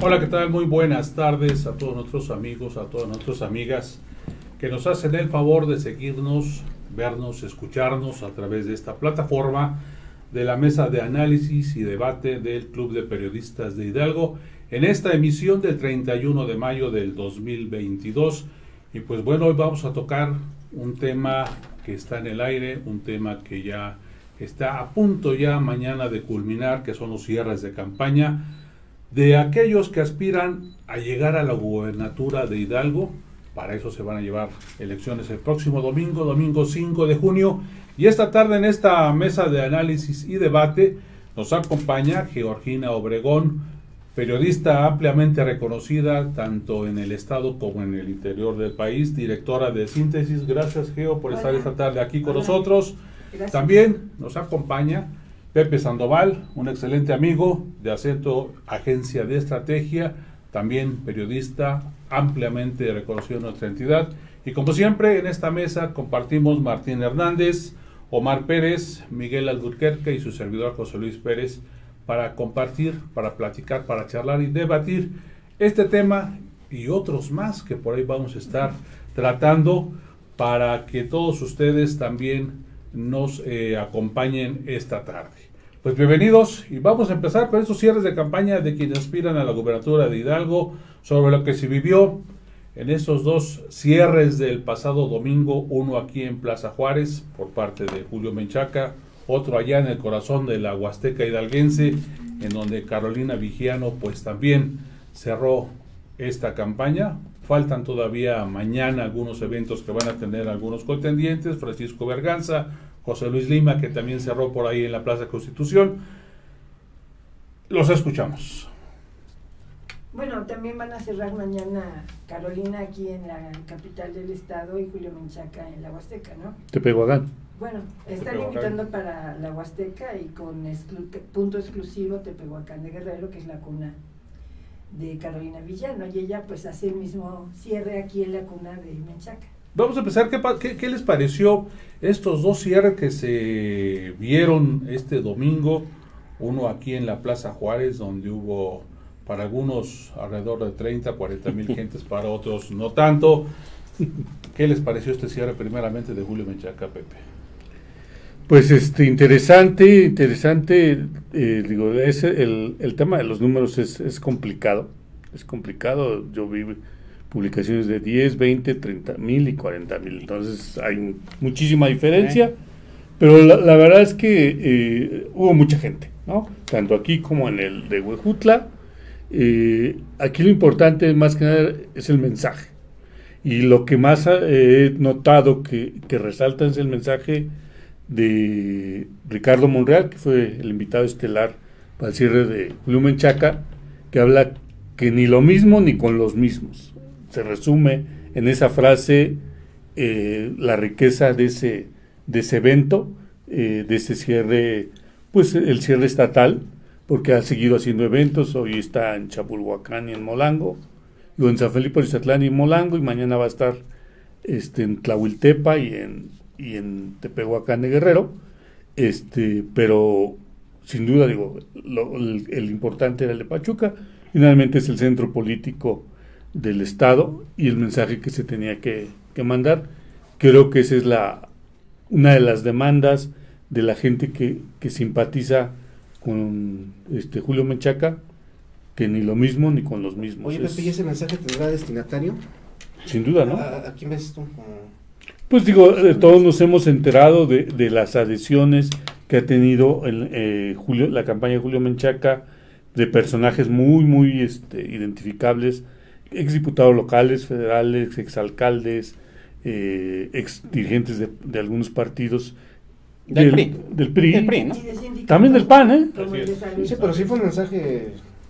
Hola, ¿qué tal? Muy buenas tardes a todos nuestros amigos, a todas nuestras amigas que nos hacen el favor de seguirnos, vernos, escucharnos a través de esta plataforma de la mesa de análisis y debate del Club de Periodistas de Hidalgo en esta emisión del 31 de mayo del 2022. Y pues bueno, hoy vamos a tocar un tema que está en el aire, un tema que ya está a punto ya mañana de culminar, que son los cierres de campaña de aquellos que aspiran a llegar a la gubernatura de Hidalgo. Para eso se van a llevar elecciones el próximo domingo, domingo 5 de junio. Y esta tarde en esta mesa de análisis y debate nos acompaña Georgina Obregón, periodista ampliamente reconocida tanto en el estado como en el interior del país, directora de Síntesis. Gracias, Geo, por estar esta tarde aquí con nosotros. Gracias. También nos acompaña Pepe Sandoval, un excelente amigo de Acento Agencia de Estrategia, también periodista ampliamente reconocido en nuestra entidad. Y como siempre en esta mesa compartimos Martín Hernández, Omar Pérez, Miguel Alburquerque y su servidor José Luis Pérez para compartir, para platicar, para charlar y debatir este tema y otros más que por ahí vamos a estar tratando para que todos ustedes también nos acompañen esta tarde. Pues bienvenidos y vamos a empezar con estos cierres de campaña de quienes aspiran a la gubernatura de Hidalgo, sobre lo que se vivió en estos dos cierres del pasado domingo, uno aquí en Plaza Juárez por parte de Julio Menchaca, otro allá en el corazón de la Huasteca hidalguense, en donde Carolina Vigiano pues también cerró esta campaña. Faltan todavía mañana algunos eventos que van a tener algunos contendientes, Francisco Berganza, José Luis Lima, que también cerró por ahí en la Plaza Constitución. Los escuchamos. Bueno, también van a cerrar mañana Carolina aquí en la capital del estado y Julio Menchaca en la Huasteca, ¿no? Tepehuacán. Bueno, están invitando para la Huasteca y con punto exclusivo Tepehuacán de Guerrero, que es la cuna de Carolina Villano, y ella pues hace el mismo cierre aquí en la cuna de Menchaca. Vamos a empezar, ¿qué les pareció estos dos cierres que se vieron este domingo? Uno aquí en la Plaza Juárez, donde hubo para algunos alrededor de 30, 40 mil gentes, para otros no tanto. ¿Qué les pareció este cierre primeramente de Julio Menchaca, Pepe? Pues interesante, digo, el tema de los números es complicado, yo vi publicaciones de 10, 20, 30 mil y 40 mil, entonces hay muchísima diferencia, pero la verdad es que hubo mucha gente, ¿no? Tanto aquí como en el de Huejutla. Aquí lo importante más que nada es el mensaje, y lo que más he notado que resalta es el mensaje de Ricardo Monreal, que fue el invitado estelar para el cierre de Julio Menchaca, que habla que ni lo mismo ni con los mismos. Se resume en esa frase la riqueza de ese evento, de ese cierre, pues el cierre estatal, porque ha seguido haciendo eventos. Hoy está en Chapulhuacán y en Molango, o en San Felipe Orizatlán y en Molango, y mañana va a estar en Tlahuiltepa y en Tepehuacán de Guerrero, pero sin duda, digo, el importante era el de Pachuca. Finalmente es el centro político del estado y el mensaje que se tenía que mandar. Creo que esa es una de las demandas de la gente que simpatiza con Julio Menchaca, que ni lo mismo ni con los mismos. Oye, Pepe, ¿y ese mensaje tendrá destinatario? Sin duda, ¿no? ¿A quién ves tú? Pues digo, todos nos hemos enterado de las adhesiones que ha tenido la campaña de Julio Menchaca, de personajes muy identificables, exdiputados locales, federales, exalcaldes, ex dirigentes de algunos partidos del PRI. Del PRI, ¿no? También del PAN, ¿eh? Sí, pero sí fue un mensaje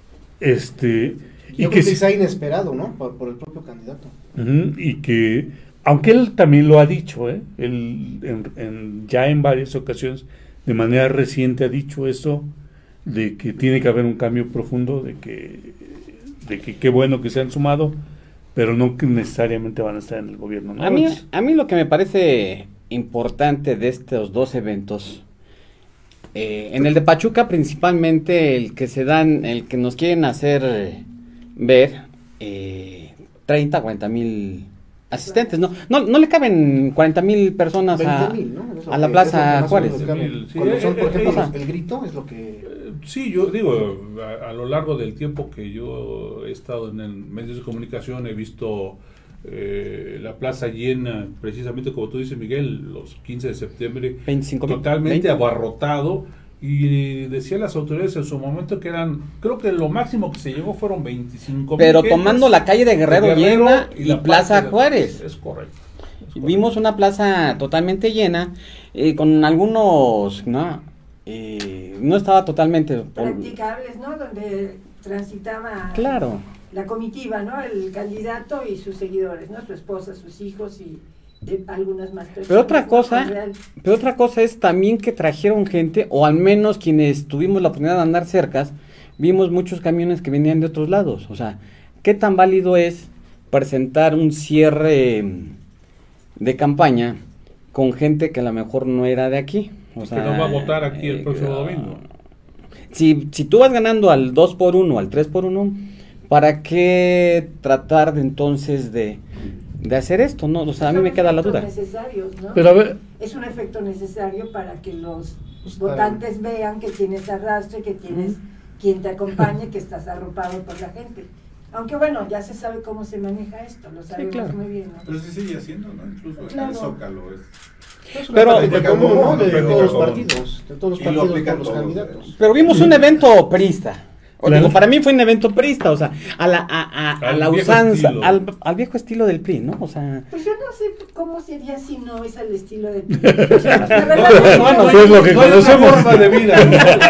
y que quizá inesperado, ¿no? Por el propio candidato. Y que, aunque él también lo ha dicho, él ya en varias ocasiones, de manera reciente ha dicho eso, de que tiene que haber un cambio profundo, de que qué bueno que se han sumado, pero no que necesariamente van a estar en el gobierno, ¿no? A mí lo que me parece importante de estos dos eventos, en el de Pachuca principalmente, el que nos quieren hacer ver 30, 40,000 asistentes. No le caben 40,000 personas 20,000, ¿no? a la Plaza Juárez. Cuando son, por ejemplo, o sea, el grito es lo que... Sí, yo digo, a lo largo del tiempo que yo he estado en el medios de comunicación, he visto la plaza llena, precisamente como tú dices, Miguel, los 15 de septiembre, 25,000, totalmente 20. abarrotado, y decían las autoridades en su momento que eran, creo que lo máximo que se llegó fueron 25,000. Pero tomando la calle de Guerrero llena y la Plaza Juárez. Es correcto. Vimos una plaza totalmente llena, con algunos, no estaba totalmente practicables, ¿no? Donde transitaba claro la comitiva, ¿no? El candidato y sus seguidores, ¿no? Su esposa, sus hijos y algunas más personas. Pero otra cosa es también que trajeron gente, o al menos quienes tuvimos la oportunidad de andar cercas, vimos muchos camiones que venían de otros lados. O sea, ¿qué tan válido es presentar un cierre de campaña con gente que a lo mejor no era de aquí? O sea, que no va a votar aquí el próximo domingo. Si tú vas ganando al 2x1, al 3x1, ¿para qué tratar de entonces de hacer esto? ¿No? O sea, a mí me queda la duda. Necesarios, ¿no? Pero a ver, es un efecto necesario para que los votantes vean que tienes arrastre, que tienes quien te acompañe, que estás arropado por la gente. Aunque bueno, ya se sabe cómo se maneja esto, lo sabemos muy bien, ¿no? Pero se sigue haciendo, ¿no? Incluso en el Zócalo es Pero común, ¿no? De práctica todos los común. partidos, de todos los Y lo partidos, de aplican todos los todos, candidatos. Pero vimos un evento priista. Claro. Para mí fue un evento priista, o sea, a la viejo usanza, estilo. al viejo estilo del PRI, ¿no? O sea, Pues yo no sé cómo sería si no es al estilo de... bueno, pues lo que conocemos. Forma de vida.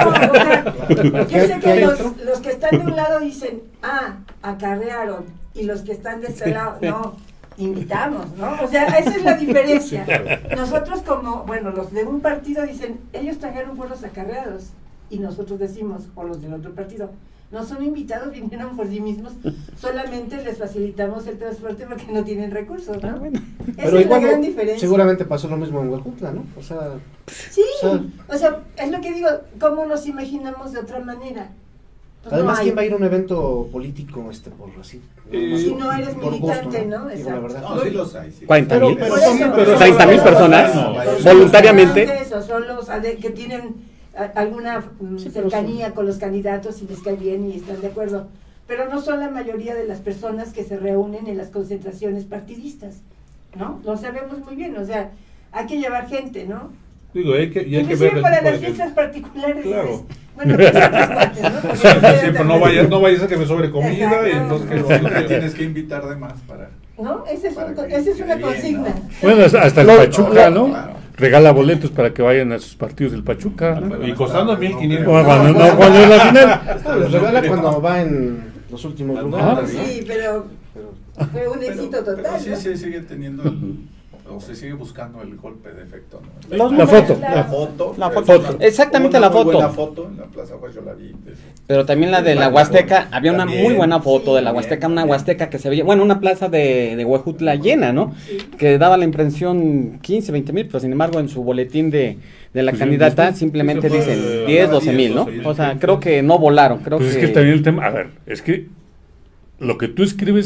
Yo sé que los que están de un lado dicen, acarrearon, y los que están de este lado, no, invitamos, ¿no? O sea, esa es la diferencia. Nosotros como, bueno, los de un partido dicen, ellos trajeron por los acarreados, y nosotros decimos, o los del otro partido, no son invitados, vinieron por sí mismos, solamente les facilitamos el transporte porque no tienen recursos, ¿no? bueno. Esa Pero es la igual gran diferencia. seguramente pasó lo mismo en Huejutla, ¿no? O sea, Sí, o sea, es lo que digo, ¿cómo nos imaginamos de otra manera? Pues además, no hay. ¿quién va a ir a un evento político por así? Si no eres por militante, ¿no? Digo, la Exacto. verdad. No, sí los hay. Sí. 40,000, Pero Por son- eso, pero son 30,000 los personas votantes, voluntariamente. son los votantes, o son los que tienen alguna pero cercanía con los candidatos y les cae bien y están de acuerdo. Pero no son la mayoría de las personas que se reúnen en las concentraciones partidistas, ¿no? Lo sabemos muy bien, o sea, hay que llevar gente, ¿no? Digo, hay que Inclusive ver para el tipo las de fiestas particulares. Claro. dices, bueno, pues otros cuates, ¿no? Porque Siempre no vayas a que me sobre comida Exacto. y entonces que Pero siempre tienes que invitar de más para... ¿no? Esa es Para que una quede bien, consigna. ¿no? Bueno, hasta el Lo- Pachuca, ¿no? Claro. Regala boletos para que vayan a sus partidos del Pachuca. ¿no? Y costando 1,500. Bueno, cuando es la final. Los regala cuando va en los últimos Ah, lugares, ¿no? Sí, pero Pero- fue un éxito Pero total, sí ¿no? se sigue teniendo o se sigue buscando el golpe de efecto, ¿no? Los La foto. La foto. La es foto. una- Exactamente una la muy foto. buena foto en la Plaza Juárez, yo la vi. Pero también la de la Huasteca, había una También. muy buena foto de la Sí, Huasteca, también, una también. Huasteca que se veía, bueno, una plaza de Huejutla llena, ¿no? Que daba la impresión 15, 20,000, pero sin embargo en su boletín de la Pues candidata sí, simplemente sí, dicen pues, 10, hablaba 12,000, ¿no? 10, O sea, 12,000. creo que no volaron, creo Pues que... es que también el tema, a ver, es que lo que tú escribes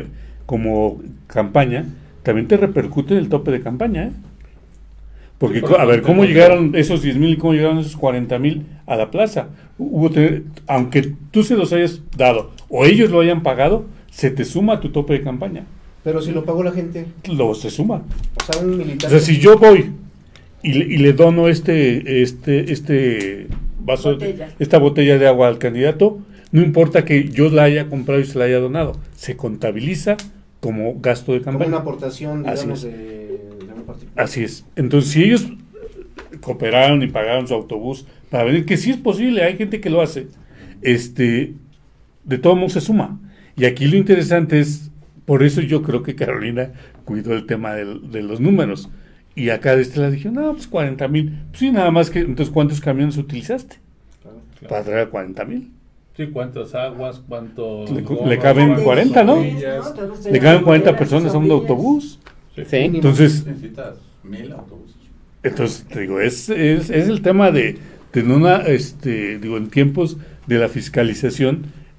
como campaña, también te repercute en el tope de campaña, ¿eh? Porque, Sí, por a ver, ejemplo, ¿cómo por llegaron esos 10,000 y cómo llegaron esos 40,000 a la plaza? Aunque tú se los hayas dado o ellos lo hayan pagado, se te suma a tu tope de campaña. Pero si lo pagó la gente, Se suma. o sea, un O militar. sea, si yo voy y le dono vaso, Botella. esta botella de agua al candidato, no importa que yo la haya comprado y se la haya donado, se contabiliza como gasto de como campaña. una aportación, Así digamos, es. de un particular. Así es. Entonces, si ellos cooperaron y pagaron su autobús para venir, que sí es posible, hay gente que lo hace, de todo modo se suma. Y aquí lo interesante es, por eso yo creo que Carolina cuidó el tema de los números. Y acá de este lado dijeron, no, pues 40,000. Pues sí, nada más que, entonces, ¿cuántos camiones utilizaste? Claro. Para traer a 40,000. Sí, cuántas aguas, cuántos... Le caben cuántas 40, ¿no? sombrillas. Le caben 40 personas a un autobús. Sí. Entonces, Necesitas 1,000 autobuses. Entonces, te digo, es el tema de en tiempos de la fiscalización,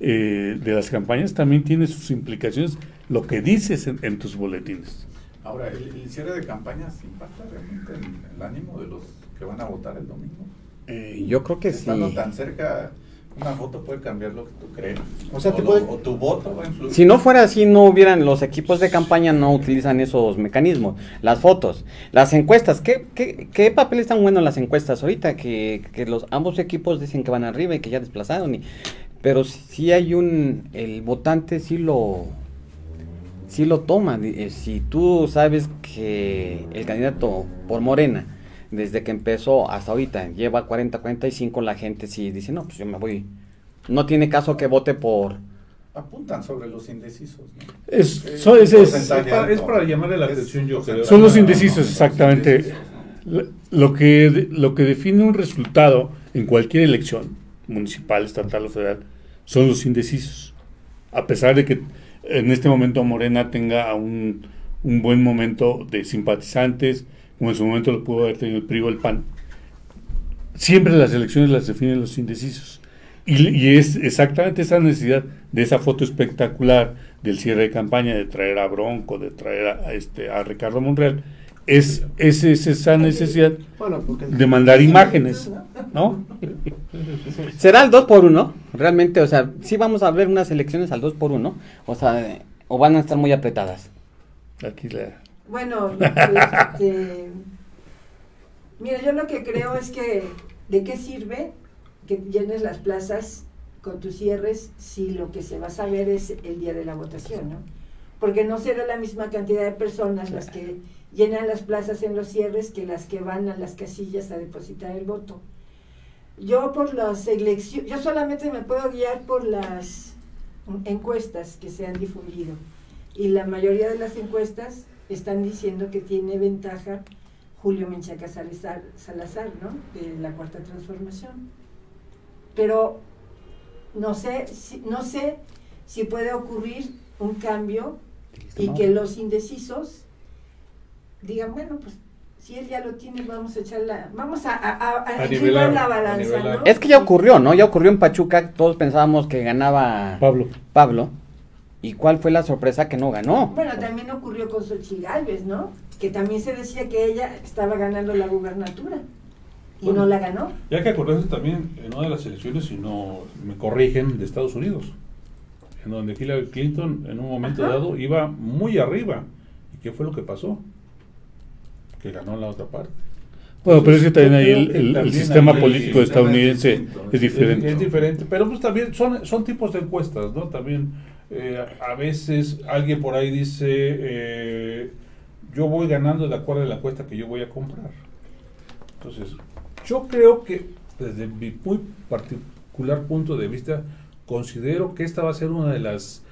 de las campañas también tiene sus implicaciones lo que dices en tus boletines. Ahora, el cierre de campañas impacta realmente en el ánimo de los que van a votar el domingo. Yo creo que sí. Estando tan cerca, una foto puede cambiar lo que tú crees. O sea, o tu voto va a influir. Si no fuera así, no hubieran, los equipos de campaña no utilizan esos mecanismos. Las fotos, las encuestas, ¿qué papel están buenos las encuestas ahorita? Que ambos equipos dicen que van arriba y que ya desplazaron. Pero sí hay el votante sí lo toma. Si tú sabes que el candidato por Morena, desde que empezó hasta ahorita, lleva 40-45, la gente sí dice, no, pues yo me voy. No tiene caso que vote por... Apuntan sobre los indecisos, ¿no? Es para llamarle la atención, yo creo. Son los indecisos, exactamente. Lo que define un resultado en cualquier elección, municipal, estatal o federal, son los indecisos. A pesar de que en este momento Morena tenga un buen momento de simpatizantes, como en su momento lo pudo haber tenido el PRI o el PAN, siempre las elecciones las definen los indecisos. Y es exactamente esa necesidad de esa foto espectacular del cierre de campaña, de traer a Bronco, de traer a Ricardo Monreal, es esa necesidad de mandar imágenes, ¿no? ¿Será el 2x1? Realmente, o sea, sí vamos a ver unas elecciones al 2x1, o sea, o van a estar muy apretadas. Aquí Bueno, mira, yo lo que creo es que ¿de qué sirve que llenes las plazas con tus cierres si lo que se va a saber es el día de la votación, ¿no? Porque no será la misma cantidad de personas las que llenan las plazas en los cierres que las que van a las casillas a depositar el voto. Yo por las elecciones, yo solamente me puedo guiar por las encuestas que se han difundido, y la mayoría de las encuestas están diciendo que tiene ventaja Julio Menchaca Salazar, ¿no?, de la Cuarta Transformación. Pero no sé si puede ocurrir un cambio y que los indecisos digan, bueno, pues si él ya lo tiene, vamos a equilibrar la balanza, ¿no? Es que ya ocurrió, ¿no? Ya ocurrió en Pachuca, todos pensábamos que ganaba Pablo. ¿Y cuál fue la sorpresa? Que no ganó. Bueno, también ocurrió con Xochitl Gálvez, ¿no? Que también se decía que ella estaba ganando la gubernatura y no la ganó. Ya que acordarse también en una de las elecciones, si no me corrigen, de Estados Unidos, en donde Hillary Clinton en un momento dado iba muy arriba. ¿Y qué fue lo que pasó? Que ganó la otra parte. Bueno, pero es que también ahí el sistema político estadounidense es diferente. Es diferente, pero pues también son tipos de encuestas, ¿no? También a veces alguien por ahí dice, yo voy ganando de acuerdo a la encuesta que yo voy a comprar. Entonces, yo creo que desde mi muy particular punto de vista, considero que esta va a ser una de las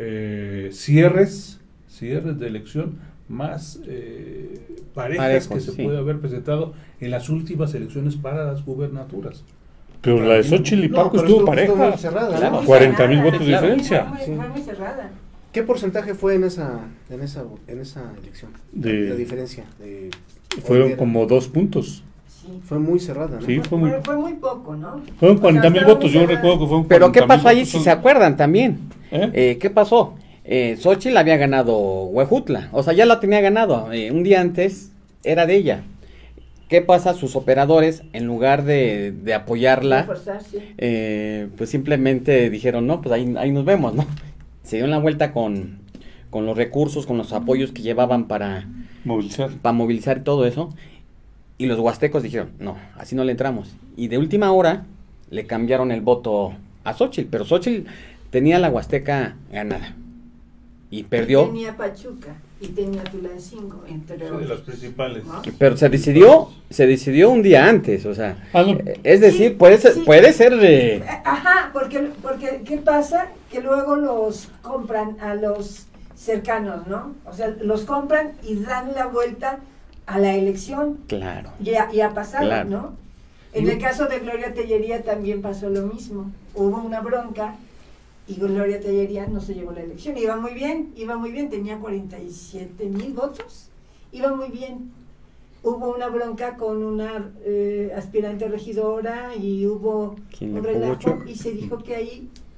cierres de elección más parejas que se puede haber presentado en las últimas elecciones para las gubernaturas. Pero la de Xochitl y Paco estuvo pareja, cerrada, ¿no? 40,000 votos de diferencia. Fue muy cerrada. ¿Qué porcentaje fue en esa elección? La diferencia. Fueron como 2 puntos. Sí. Fue muy cerrada, ¿no? Sí, fue muy poco, ¿no? Fueron 40,000 votos, yo recuerdo que fueron 40,000. Pero ¿qué pasó ahí, si se acuerdan también? ¿Eh? ¿Qué pasó? Xochitl había ganado Huejutla, o sea, ya la tenía ganado, un día antes era de ella. ¿Qué pasa? Sus operadores, en lugar de apoyarla, pues simplemente dijeron, no, pues ahí nos vemos, ¿no? Se dieron la vuelta con los recursos, con los apoyos que llevaban para movilizar todo eso, y los huastecos dijeron, no, así no le entramos. Y de última hora le cambiaron el voto a Xochitl, pero Xochitl tenía la Huasteca ganada. Y perdió. Tenía Pachuca y tenía Tulancingo, entre otros. De las principales. ¿No? Pero se decidió un día antes, o sea, es decir, Sí, puede ser de... Ajá, porque ¿qué pasa? Que luego los compran a los cercanos, ¿no? O sea, los compran y dan la vuelta a la elección. Claro. Y ha pasado, Claro. ¿no? En el caso de Gloria Tellería también pasó lo mismo. Hubo una bronca y Gloria Tellería no se llevó la elección. Iba muy bien, tenía 47,000 votos, iba muy bien. Hubo una bronca con una aspirante regidora y hubo un relajo y se dijo que ahí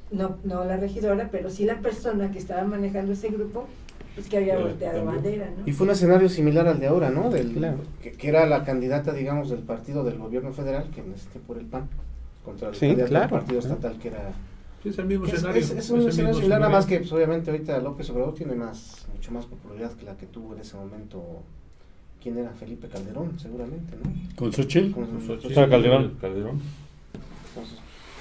no la regidora, pero sí la persona que estaba manejando ese grupo, pues que había volteado bandera, ¿no? Y fue un escenario similar al de ahora, ¿no? Claro. Que era la candidata, digamos, del partido del gobierno federal, que por el PAN, contra el candidato del partido estatal, que era... Sí, es el mismo escenario. Es un escenario similar, nada más que pues, obviamente ahorita López Obrador tiene mucho más popularidad que la que tuvo en ese momento. ¿Quién era? Felipe Calderón, seguramente, ¿no? ¿Con Xochitl? Con Xochitl. O sea, Calderón. Entonces,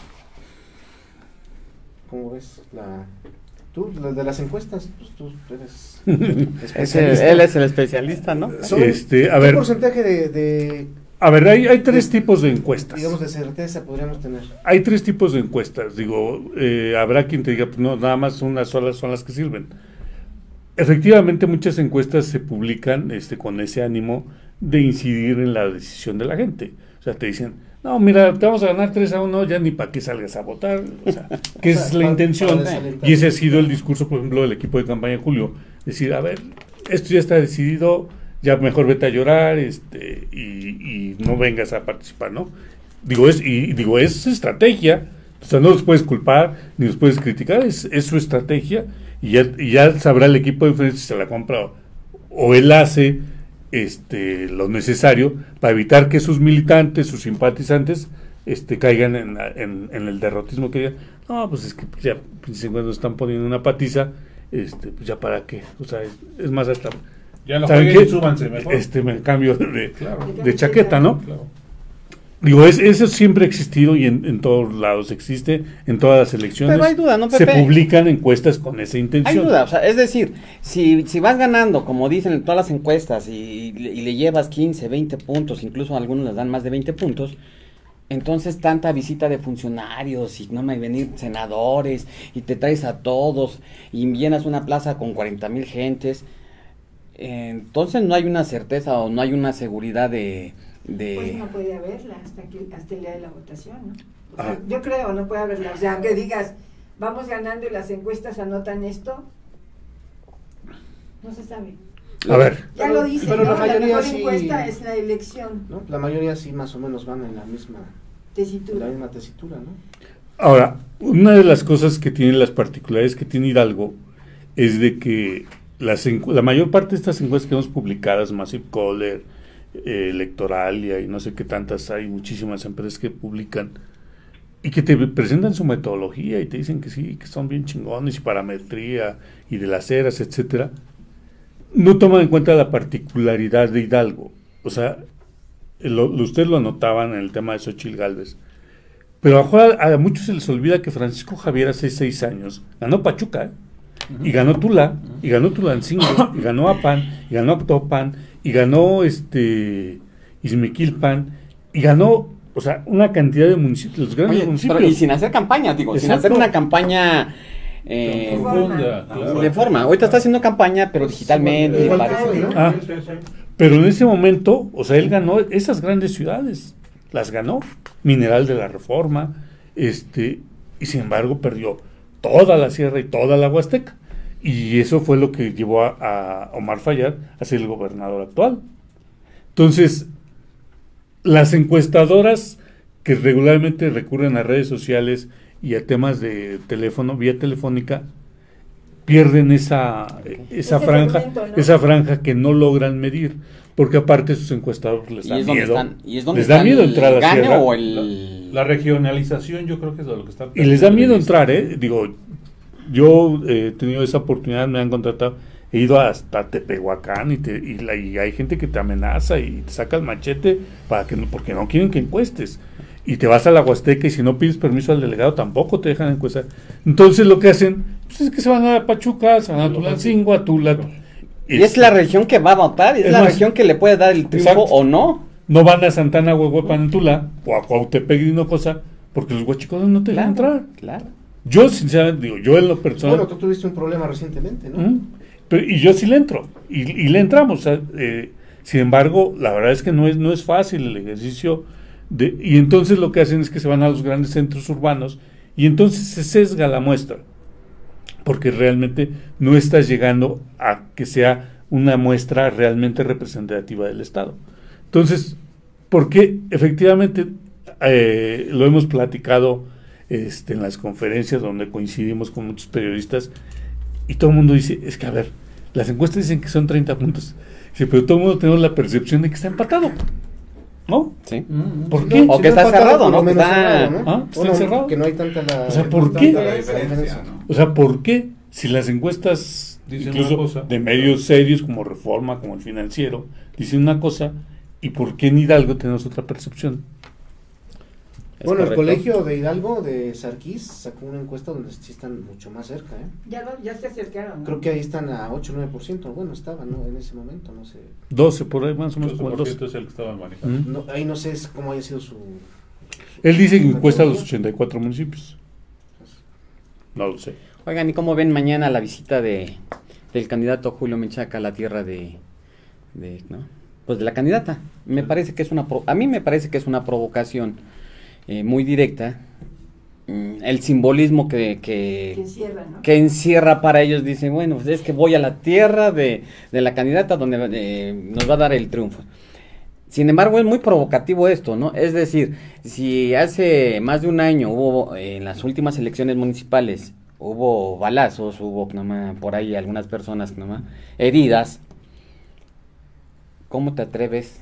¿cómo ves? Tú, de las encuestas, pues tú eres especialista. Él es el especialista, ¿no? A ver, ¿qué porcentaje de a ver, hay tres tipos de encuestas. digamos, de certeza podríamos tener? Hay tres tipos de encuestas. Digo, habrá quien te diga, pues no, nada más unas solas son las que sirven. Efectivamente, muchas encuestas se publican con ese ánimo de incidir en la decisión de la gente. O sea, te dicen, no, mira, te vamos a ganar 3-1, ya ni para qué salgas a votar. O sea, que esa es la intención. Y ese ha sido el discurso, por ejemplo, del equipo de campaña de Julio. Decir, a ver, esto ya está decidido, ya mejor vete a llorar y no vengas a participar, ¿no? Digo, es estrategia. O sea, no los puedes culpar ni los puedes criticar, es su estrategia. Y ya sabrá el equipo de frente si se la compra o él hace lo necesario para evitar que sus militantes, sus simpatizantes caigan en el derrotismo, que digan, no, pues es que ya cuando están poniendo una patiza, pues ya para qué, o sea, es más hasta ya no jueguen y súbanse mejor. Me cambio claro, de chaqueta, ¿no? Claro. Digo, eso siempre ha existido y en todos lados existe, en todas las elecciones. Pero hay duda, ¿no, Pepe? Se publican encuestas con esa intención. Hay duda, o sea, es decir, si vas ganando, como dicen en todas las encuestas, y le llevas 15, 20 puntos, incluso algunos les dan más de 20 puntos, entonces tanta visita de funcionarios y no me venir senadores y te traes a todos y llenas una plaza con 40,000 gentes, entonces no hay una certeza o no hay una seguridad de pues no puede haberla hasta el día de la votación, ¿no? O sea, yo creo, no puede haberla. O sea, aunque digas, vamos ganando y las encuestas anotan esto, no se sabe. A ver. Ya lo dice, pero ¿no? la mayoría mejor sí, encuesta es la elección. ¿no? La mayoría sí más o menos van en la misma tesitura, ¿no? Ahora, una de las cosas que tienen las particularidades que tiene Hidalgo es de que la mayor parte de estas encuestas que hemos publicadas, Massive Caller, Electoralia y no sé qué tantas, hay muchísimas empresas que publican y que te presentan su metodología y te dicen que sí, que son bien chingones y parametría y de las eras, etcétera, no toman en cuenta la particularidad de Hidalgo. O sea, ustedes lo anotaban en el tema de Xochitl Gálvez, pero a muchos se les olvida que Francisco Javier hace 6 años ganó Pachuca, y ganó Tula, y ganó Tulancingo, y ganó Apan, y ganó Actopan, y ganó Izmiquilpan, y ganó, o sea, una cantidad de municipios, los grandes municipios. Pero, y sin hacer campaña, digo, sin hacer una campaña de forma. Ahorita está haciendo campaña, pero digitalmente. Pero en ese momento, o sea, él ganó esas grandes ciudades, las ganó, Mineral de la Reforma, y sin embargo perdió toda la sierra y toda la Huasteca. Y eso fue lo que llevó a Omar Fayad a ser el gobernador actual. Entonces, las encuestadoras que regularmente recurren a redes sociales y a temas de teléfono, vía telefónica, pierden esa franja, segmento, ¿no? Esa franja que no logran medir, porque aparte sus encuestadores les da miedo. Les da miedo entrar a la sierra. La regionalización yo creo que es de lo que está... Y les da miedo entrar, digo, yo he tenido esa oportunidad, me han contratado, he ido hasta Tepehuacán y hay gente que te amenaza y te saca el machete porque no quieren que encuestes. Y te vas a la Huasteca y si no pides permiso al delegado tampoco te dejan encuestar. Entonces lo que hacen pues es que se van a Pachuca, se van a Tulancingo, a Tula. Y es la región que va a votar, es la más, región que le puede dar el triunfo o no. No van a Santana, Huehuepan, Tula, o a Cuautepec y Hinojosa, porque los huachicones no te dejan entrar. Claro. Yo, sinceramente, digo, yo en lo personal... Bueno, tú tuviste un problema recientemente, ¿no? Y yo sí le entro, y le entramos. Sin embargo, la verdad es que no es fácil el ejercicio, y entonces lo que hacen es que se van a los grandes centros urbanos, y entonces se sesga la muestra, porque realmente no estás llegando a que sea una muestra realmente representativa del Estado. Entonces, porque efectivamente lo hemos platicado en las conferencias donde coincidimos con muchos periodistas, y todo el mundo dice, es que a ver, las encuestas dicen que son 30 puntos, dice, pero todo el mundo tenemos la percepción de que está empatado, ¿no? Sí. ¿Por qué? O que está cerrado, ¿no? ¿Está Bueno, cerrado? que no hay tanta la... O sea, ¿por no qué? tanta la diferencia, ¿no? O sea, ¿por qué? Si las encuestas, Dicen incluso una cosa. de medios serios como Reforma, como El Financiero, dicen una cosa, ¿y por qué en Hidalgo tenemos otra percepción? Es Bueno, correcto. el colegio de Hidalgo, de Sarquís, sacó una encuesta donde sí están mucho más cerca, ¿eh? Ya se acercaron, ¿no? Creo que ahí están a 8-9%, bueno, estaban, ¿no? En ese momento, no sé. 12 por ahí, más o menos como el 12. 12% es el que estaban manejando. No, ahí no sé cómo haya sido su... Él dice que encuesta a los 84 municipios. No lo sé. Oigan, ¿y cómo ven mañana la visita del candidato Julio Menchaca a la tierra ¿no? Pues de la candidata? Me parece que es a mí me parece que es una provocación muy directa. El simbolismo que encierra, ¿no? que encierra para ellos, dicen, bueno, pues es que voy a la tierra de la candidata donde nos va a dar el triunfo. Sin embargo, es muy provocativo esto, ¿no? Es decir, si hace más de un año hubo, en las últimas elecciones municipales, hubo balazos, hubo por ahí algunas personas heridas, ¿cómo te atreves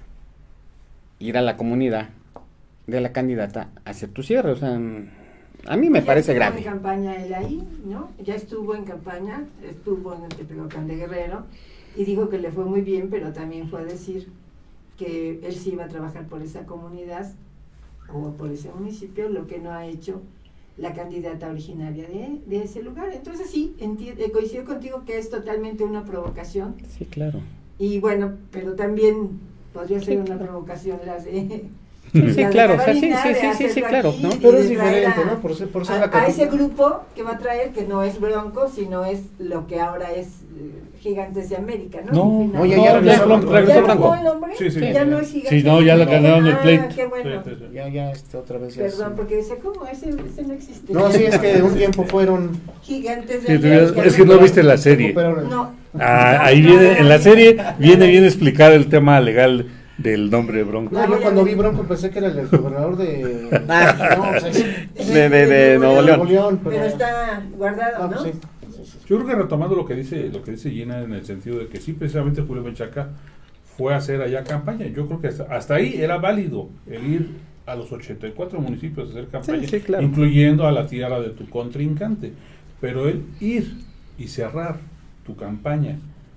a ir a la comunidad de la candidata a hacer tu cierre? O sea, a mí me parece grave. Ya estuvo en campaña él ahí, ¿no? Ya estuvo en campaña, estuvo en el Tepehuacán de Guerrero y dijo que le fue muy bien, pero también fue a decir que él sí iba a trabajar por esa comunidad o por ese municipio, lo que no ha hecho la candidata originaria de ese lugar. Entonces sí, coincido contigo que es totalmente una provocación. Sí, claro. Y bueno, pero también podría ser una provocación las de... Sí, claro, o sea, sí, claro, ¿no? Pero es diferente, ¿no? Por ser la a ese grupo que va a traer, que no es Bronco, sino es lo que ahora es Gigantes de América, ¿no? No, ya regresó Blanco. el nombre? Sí, Ya no es Gigantes. Sí, no, ya le ganaron el pleito. Qué bueno. Sí. Ya otra vez. Ya Perdón, porque dice, ¿cómo? Ese no existe. No, sí, es que de un tiempo fueron... Gigantes Sí, de América. es que no viste la serie. No. Ahí viene, en la serie viene bien explicado el tema legal del nombre de Bronco. No, yo cuando vi Bronco pensé que era el gobernador de... No, o sea, de Nuevo León. Pero está guardado, ¿no? Sí. Yo creo que retomando lo que dice Gina, en el sentido de que sí, precisamente Julio Menchaca fue a hacer allá campaña. Yo creo que hasta ahí era válido el ir a los 84 municipios a hacer campaña, Sí, claro. incluyendo a la tierra de tu contrincante. Pero el ir y cerrar tu campaña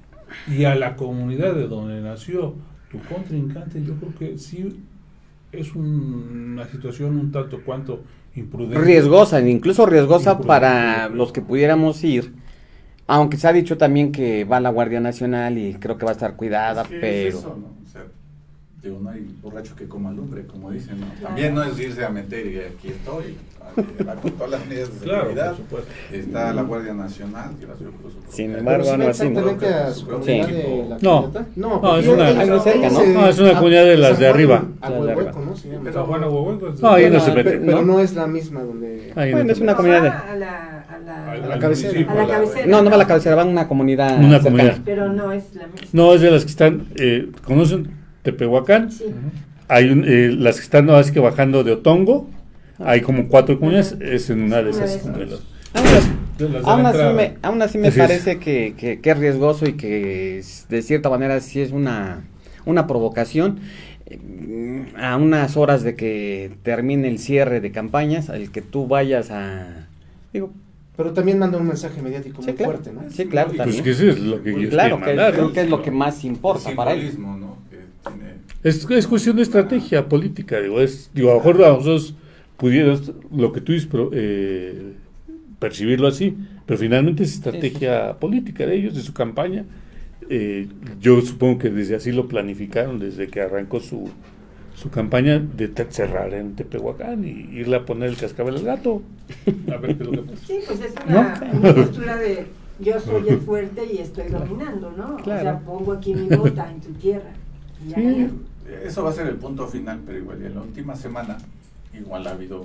y a la comunidad de donde nació tu contrincante, yo creo que sí es una situación un tanto cuanto imprudente. Riesgosa, incluso riesgosa Imprudente. para los que pudiéramos ir, aunque se ha dicho también que va la Guardia Nacional y creo que va a estar cuidada, Es que pero... es eso, ¿no? O sea, digo, no hay borracho que coma lumbre, como dicen, ¿no? También no es irse a meter y aquí estoy, con todas las medidas de Claro, seguridad. por supuesto. Está la Guardia Nacional, que va a ser por su Sin propia- embargo, Pero no sí va así, exactamente a su Sí. comunidad de la No. candidata. No, porque es una- ellos- algo cerca, ¿no? ellos No, es una comunidad de las San de Juan arriba. A Las de Huehueco, ¿no? Se llama. Esa buena huehueco es- No, ahí no se Bueno, mete. Pero ¿no? no es la misma donde... Ahí Bueno, no es se una mete. comunidad de... A la cabecera. municipio, A la cabecera. No va a la cabecera, va a una comunidad Una cercana. comunidad. Pero no es la misma. No, es de las que están, ¿conocen Tepehuacán? Sí. Hay las que están así que bajando de Otongo, hay como 4 comunidades, es en una de esas comunidades. de las de Aún la así, entrada. aún así me Así es. parece que es riesgoso y que de cierta manera sí es una provocación. A unas horas de que termine el cierre de campañas, el que tú vayas a... Digo, Pero también manda un mensaje mediático sí, muy claro. fuerte, ¿no? Sí, claro, Pues también. que eso es lo que ellos Claro, quieren que mandar, creo ¿no? que es lo que más importa para él. simbolismo, ¿no? Que tiene... Es cuestión de estrategia política, digo, a lo mejor a nosotros pudieras, lo que tú dices, percibirlo así, pero finalmente es estrategia política de ellos, de su campaña. Yo supongo que desde así lo planificaron, desde que arrancó su campaña de cerrar en Tepehuacán y irle a poner el cascabel al gato. A ver qué es lo que pasa. Sí, pues es ¿No? una postura de yo soy el fuerte y estoy dominando, ¿no? Claro. O sea, pongo aquí mi bota en tu tierra. Y ya gané. Eso va a ser el punto final, pero igual en la última semana igual ha habido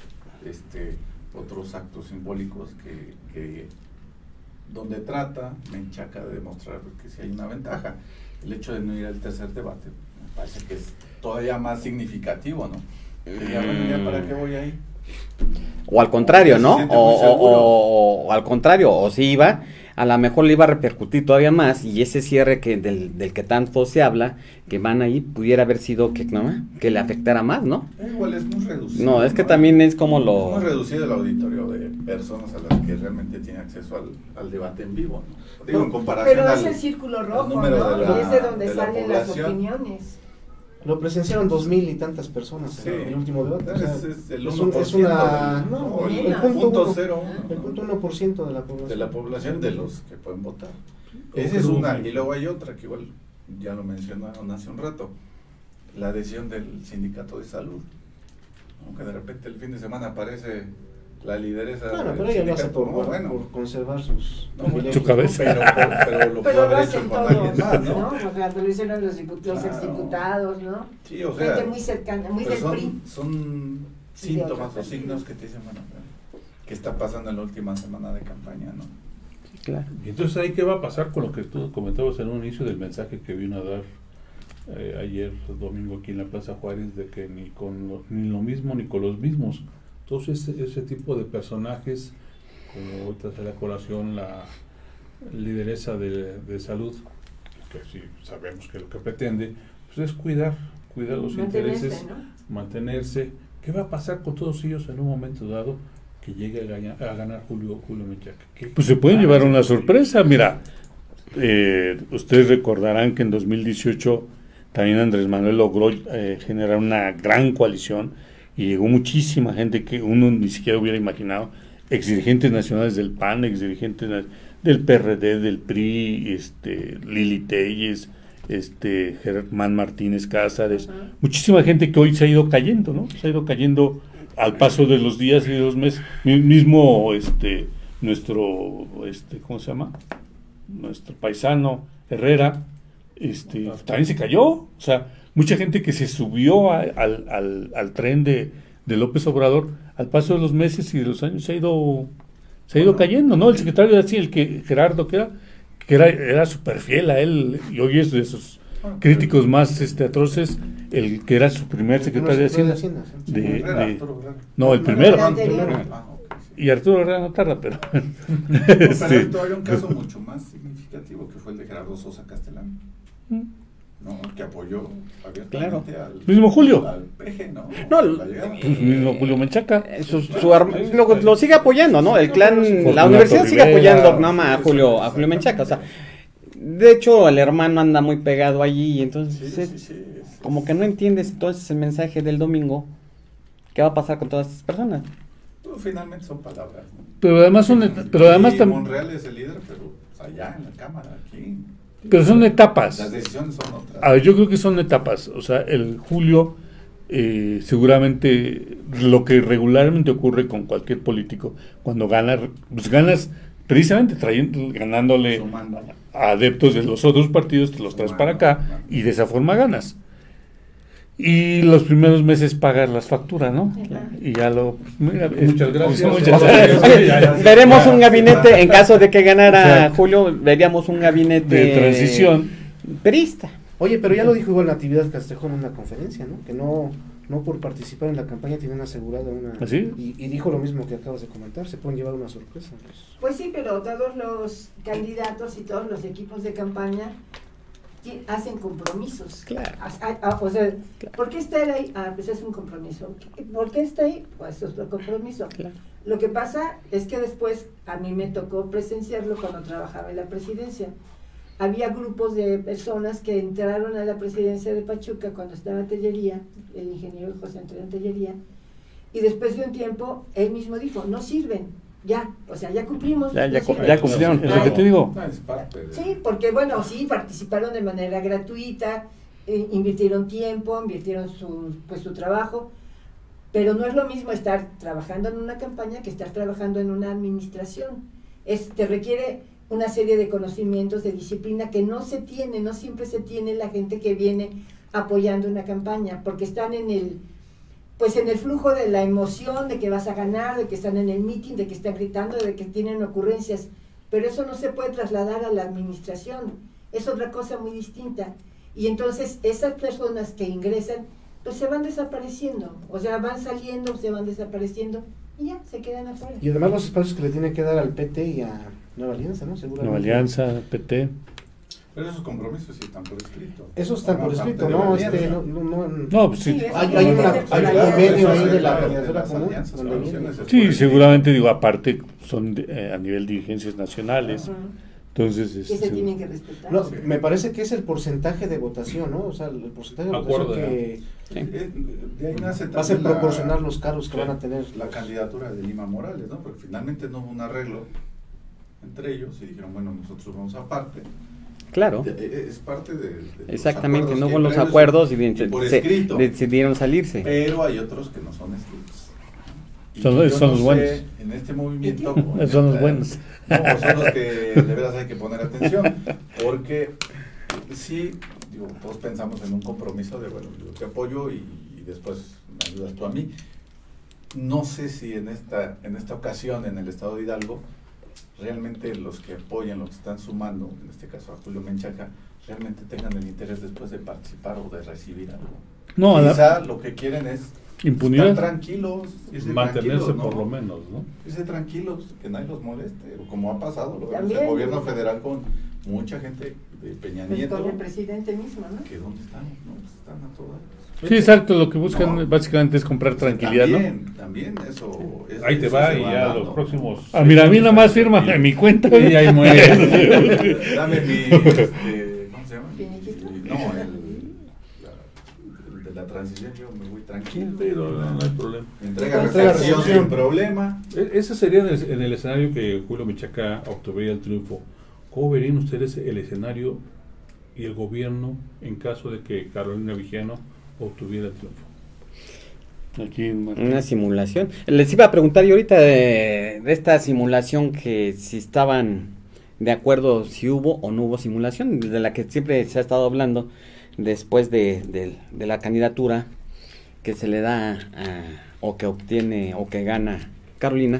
otros actos simbólicos que donde trata Menchaca de demostrar que sí hay una ventaja. El hecho de no ir al tercer debate me parece que es todavía más significativo, ¿no? Que ya, bueno, ¿ya para qué voy ahí? o al contrario, ¿no? Se siente muy seguro. O al contrario, o si iba, a lo mejor le iba a repercutir todavía más, y ese cierre que del que tanto se habla, que van ahí, pudiera haber sido que le afectara más, ¿no? Igual es muy reducido. No, es que también es como Es lo... muy reducido el auditorio de personas a las que realmente tienen acceso al debate en vivo, ¿no? Digo, en comparación Pero al, es el círculo al rojo, número ¿no? de la- Y es de donde de la salen las población. opiniones. Lo presenciaron 2000 y tantas personas Sí. en el último debate. O sea, Es el es 1% es una, del- no, el menos. punto uno- cero el punto 1% de la población. de la población de los que pueden votar. Creo Esa que es no. una, y luego hay otra que igual ya lo mencionaron hace un rato, la adhesión del sindicato de salud, aunque de repente el fin de semana aparece la lideresa Bueno, del pero ella lo hace sindicato, por, bueno, por conservar sus no, bueno, Su cabeza. pero lo puede Pero lo haber hecho hacen con todos, alguien más, ¿no? ¿no? O sea, lo hicieron los Claro. exdiputados, ¿no? Sí, o sea, Gente muy cercana, muy pues del PRI. son Y de otros síntomas o partidos. signos que te dicen, bueno, ¿qué está pasando en la última semana de campaña, no? Claro. Y entonces ahí qué va a pasar con lo que tú comentabas en un inicio del mensaje que vino a dar ayer domingo aquí en la Plaza Juárez, de que ni lo mismo ni con los mismos. Entonces ese tipo de personajes, como ahorita hace la colación la lideresa de salud, que sí sabemos que lo que pretende pues es cuidar los Mantenerse, intereses, ¿no? mantenerse. ¿Qué va a pasar con todos ellos en un momento dado que llegue a ganar Julio Menchaca? Pues se pueden llevar una sorpresa. Mira, ustedes recordarán que en 2018 también Andrés Manuel logró generar una gran coalición y llegó muchísima gente que uno ni siquiera hubiera imaginado, exdirigentes nacionales del PAN, exdirigentes del PRD, del PRI, Lili Telles, Germán Martínez Cázares, muchísima gente que hoy se ha ido cayendo, ¿no? Se ha ido cayendo al paso de los días y de los meses. Mismo nuestro ¿cómo se llama? Nuestro paisano Herrera también se cayó. O sea, mucha gente que se subió al tren de López Obrador, al paso de los meses y de los años se ha ido cayendo, ¿no? El secretario de Hacienda, Gerardo, que era súper fiel a él, y hoy es de sus críticos más atroces, el que era su primer secretario de Hacienda. Arturo Herrera. No, el primero. El anterior. Ok, sí. Y Arturo Herrera no tarda, pero... No, pero hay todavía un caso mucho más significativo que fue el de Gerardo Sosa Castellano, ¿no? Que apoyó abiertamente Mismo Julio. al PG, ¿no? No, La llegada. Pues mismo Julio Menchaca. Lo sigue apoyando, ¿no? El clan, la Fortunato universidad sigue Rivera. apoyando nada más a Julio Menchaca, o sea, de hecho el hermano anda muy pegado allí, y entonces Sí. como que no entiendes entonces el mensaje del domingo, ¿qué va a pasar con todas estas personas? Pues, finalmente son palabras, ¿no? Pero además Y Monreal es el líder, pero allá en la Cámara, aquí. pero son etapas. Las decisiones son otras. A ver, yo creo que son etapas. O sea, el Julio, seguramente, lo que regularmente ocurre con cualquier político, cuando pues ganas precisamente ganándole Sumando. a adeptos de los otros partidos, te los traes para acá y de esa forma ganas. Y los primeros meses pagas las facturas, ¿no? Y ya pues, mira, Muchas gracias. muchas Oye, gracias. veremos un gabinete, en caso de que ganara Exacto. Julio, veríamos un gabinete De transición. perista. Oye, pero ya lo dijo igual Natividad Castejón en una conferencia, ¿no? Que no por participar en la campaña tienen asegurada una... ¿Ah, sí? Y dijo lo mismo que acabas de comentar, se pueden llevar una sorpresa. Pues sí, pero todos los candidatos y todos los equipos de campaña hacen compromisos. Claro. O sea, ¿por qué estar ahí? Pues es un compromiso. ¿Por qué está ahí? Pues es otro compromiso. Claro. Lo que pasa es que después a mí me tocó presenciarlo cuando trabajaba en la presidencia. Había grupos de personas que entraron a la presidencia de Pachuca cuando estaba Tellería, el ingeniero José Antonio Tellería, y después de un tiempo él mismo dijo, no sirven, ya, o sea, ya cumplimos. Ya no sirven. cumplieron. Es lo que te digo. No, es parte de... Sí, porque bueno, sí, participaron de manera gratuita, invirtieron tiempo, invirtieron su trabajo, pero no es lo mismo estar trabajando en una campaña que estar trabajando en una administración. Te requiere una serie de conocimientos, de disciplina que no siempre se tiene la gente que viene apoyando una campaña, porque están en el flujo de la emoción de que vas a ganar, de que están en el meeting, de que están gritando, de que tienen ocurrencias, pero eso no se puede trasladar a la administración, es otra cosa muy distinta. Y entonces esas personas que ingresan, pues se van desapareciendo, o sea, van saliendo, se van desapareciendo, y ya, se quedan afuera. Y además los espacios que le tiene que dar al PT y a Nueva Alianza, ¿no? Seguramente. Nueva Alianza, PT. Pero esos compromisos sí están por escrito. Esos están por escrito, Aparte ¿no? de la No, pues sí. Sí, Hay un convenio ahí de la de candidatura las común. alianzas, donde viene. coaliciones, es Sí, por seguramente, digo, aparte son a nivel de dirigencias nacionales. Ajá. Entonces, Que se tienen que respetar. No, me parece que es el porcentaje de votación, ¿no? O sea, el porcentaje de votación Acuerdo, que De ahí nace va a ser también proporcionar los cargos que van a tener. la candidatura de Lima Morales, ¿no? Porque finalmente no hubo un arreglo entre ellos y dijeron, bueno, nosotros vamos aparte. Claro. Es parte de Exactamente, los no hubo que los previos acuerdos y por se escrito, decidieron salirse. pero hay otros que no son escritos. Y Son yo los sé, buenos. En este movimiento... Son los buenos. No, son los que de veras hay que poner atención, porque sí, digo, todos pensamos en un compromiso de, bueno, yo te apoyo y después me ayudas tú a mí. No sé si en esta ocasión, en el estado de Hidalgo, realmente los que apoyan, los que están sumando, en este caso a Julio Menchaca, realmente tengan el interés después de participar o de recibir algo. No, Quizá lo que quieren es impunidad. estar tranquilos, irse Mantenerse tranquilos, ¿no? por lo menos, ¿no? Irse tranquilos, que nadie los moleste, o como ha pasado, lo vemos También. el gobierno federal con mucha gente de Peña Pues Nieto, con el presidente mismo, ¿no? que ¿dónde están? No, pues están a todas. Sí, exacto, lo que buscan No. básicamente es comprar tranquilidad, ¿no? También eso. Ahí te eso va se y ya dando. los próximos... Ah, mira, a mí nada más firma en mi cuenta. Y ahí muere. Dame mi, ¿cómo se llama? ¿Finiquito? No, el de la transición, yo me voy tranquilo. Pero no hay problema. Entrega Entrega reflexión resolución. sin problema. Ese sería en el escenario que Julio Menchaca obtuviera el triunfo. ¿Cómo verían ustedes el escenario y el gobierno en caso de que Carolina Villano obtuviera el triunfo? Aquí en Una simulación. Les iba a preguntar yo ahorita de esta simulación, que si estaban de acuerdo, si hubo o no hubo simulación, de la que siempre se ha estado hablando después de la candidatura que se le da o que obtiene o que gana Carolina.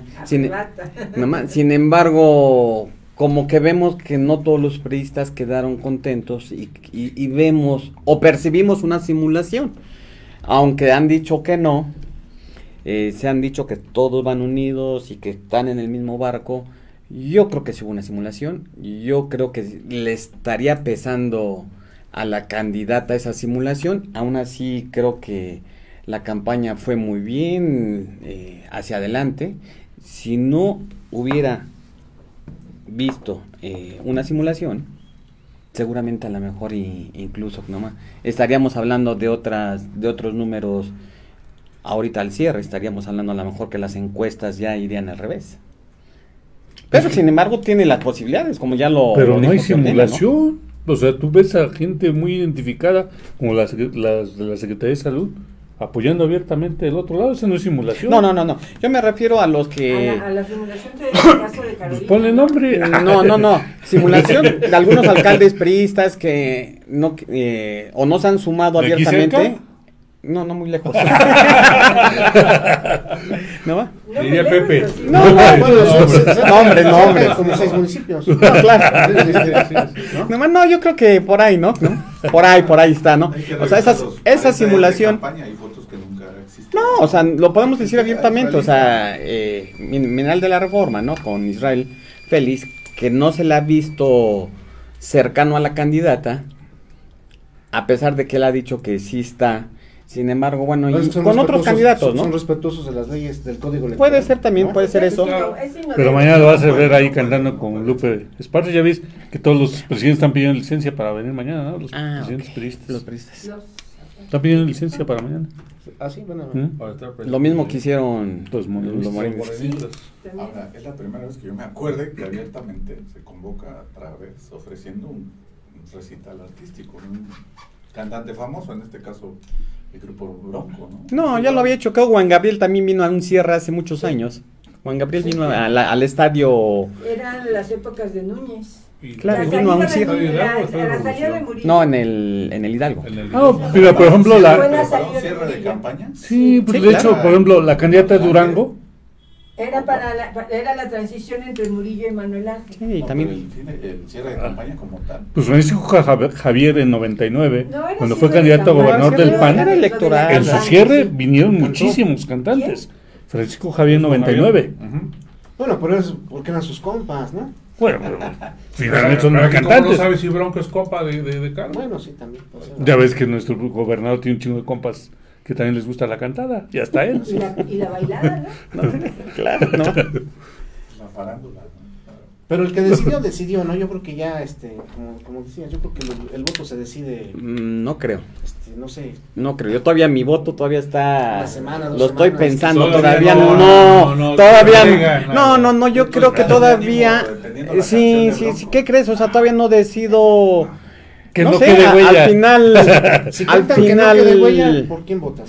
Sin embargo, como que vemos que no todos los periodistas quedaron contentos y vemos o percibimos una simulación. Aunque han dicho que no, se han dicho que todos van unidos y que están en el mismo barco. Yo creo que sí hubo una simulación. Yo creo que le estaría pesando a la candidata esa simulación. Aún así creo que la campaña fue muy bien hacia adelante. Si no hubiera visto una simulación, seguramente a lo mejor incluso nomás estaríamos hablando de otros números ahorita al cierre. Estaríamos hablando a lo mejor que las encuestas ya irían al revés. Pero sin embargo tiene las posibilidades, como ya lo Pero no hay dijo Fiorella, simulación. O sea, tú ves a gente muy identificada, como las de la Secretaría de Salud, apoyando abiertamente del otro lado. Eso no es simulación. No. Yo me refiero a los que... A la simulación del caso de Carolina. Pues ponle nombre. No. Simulación de algunos alcaldes priistas que no o no se han sumado ¿De aquí abiertamente. cerca? No muy lejos. ¿No va? No, Diría muy lejos, Pepe. sí. No, hombre. Como 6 municipios. No, claro. No, yo creo que por ahí, ¿no? Por ahí está, ¿no? Hay que O sea, revisar los 40 esa días de simulación... campaña y fotos que nunca existen. No, o sea, lo podemos decir abiertamente, o sea, Mineral de la Reforma, ¿no? Con Israel Félix, que no se le ha visto cercano a la candidata, a pesar de que él ha dicho que sí está. Sin embargo, bueno, y con otros candidatos, ¿no? Son respetuosos de las leyes del Código Electoral. Puede ser también, ¿no? puede ser eso. Pero mañana lo vas a ver ahí cantando con Lupe Esparza. Ya ves que todos los presidentes están pidiendo licencia para venir mañana, ¿no? Los presidentes priistas. Los priistas. Están pidiendo licencia para mañana. Ah, sí, bueno. ¿Mm? Para estar presente. Lo mismo que hicieron Los morenistas. los morenistas. Morenistas. Ahora, es la primera vez que yo me acuerde que abiertamente se convoca a través ofreciendo un recital artístico, un cantante famoso, en este caso el grupo Bronco, ¿no? No, ya lo había hecho. Creo Juan Gabriel también vino a un cierre hace muchos años. Juan Gabriel vino al estadio. Eran las épocas de Núñez. Y- Claro, La vino a un salida cierre. de- la salida de Murillo. No, en el Hidalgo. En el- Mira, por ejemplo, Buena ¿Pero para salida un de cierre de Murillo. campaña? Sí, pues Sí, de claro. hecho, por ejemplo, la candidata de Durango, Era la transición entre Murillo y Manuel Ángel. Sí, No, también. pero el cierre de campaña como tal. pues Francisco Javier en 99, No, era cuando fue cierre de candidato a campaña. gobernador Era del PAN, electoral. en su cierre vinieron muchísimos cantantes. Francisco Javier 99. Ujú. Bueno, pero es porque eran sus compas, ¿no? Bueno, pero finalmente son Pero aquí, ¿cómo cantantes. no sabes si Bronco es compa de Carlos? Bueno, sí, también. Pues, Ya ves que nuestro gobernador tiene un chingo de compas que también les gusta la cantada, y hasta él. Y la bailada, ¿no? Claro, ¿no? La farándula, ¿no? Pero el que decidió, ¿no? Yo creo que ya, como decías, yo creo que el voto se decide, No creo. no sé, No creo. Yo todavía, mi voto todavía está. Una semana, 2 lo estoy semanas. pensando. Todavía Todavía no, no. Todavía venga, no. Yo creo que todavía. Dependiendo la Sí, canción de sí. Bronco. ¿Qué crees? O sea, todavía no decido. Que no sé, quede huella. Al final. Si al cuentan que no final. quede huella, ¿por quién votas?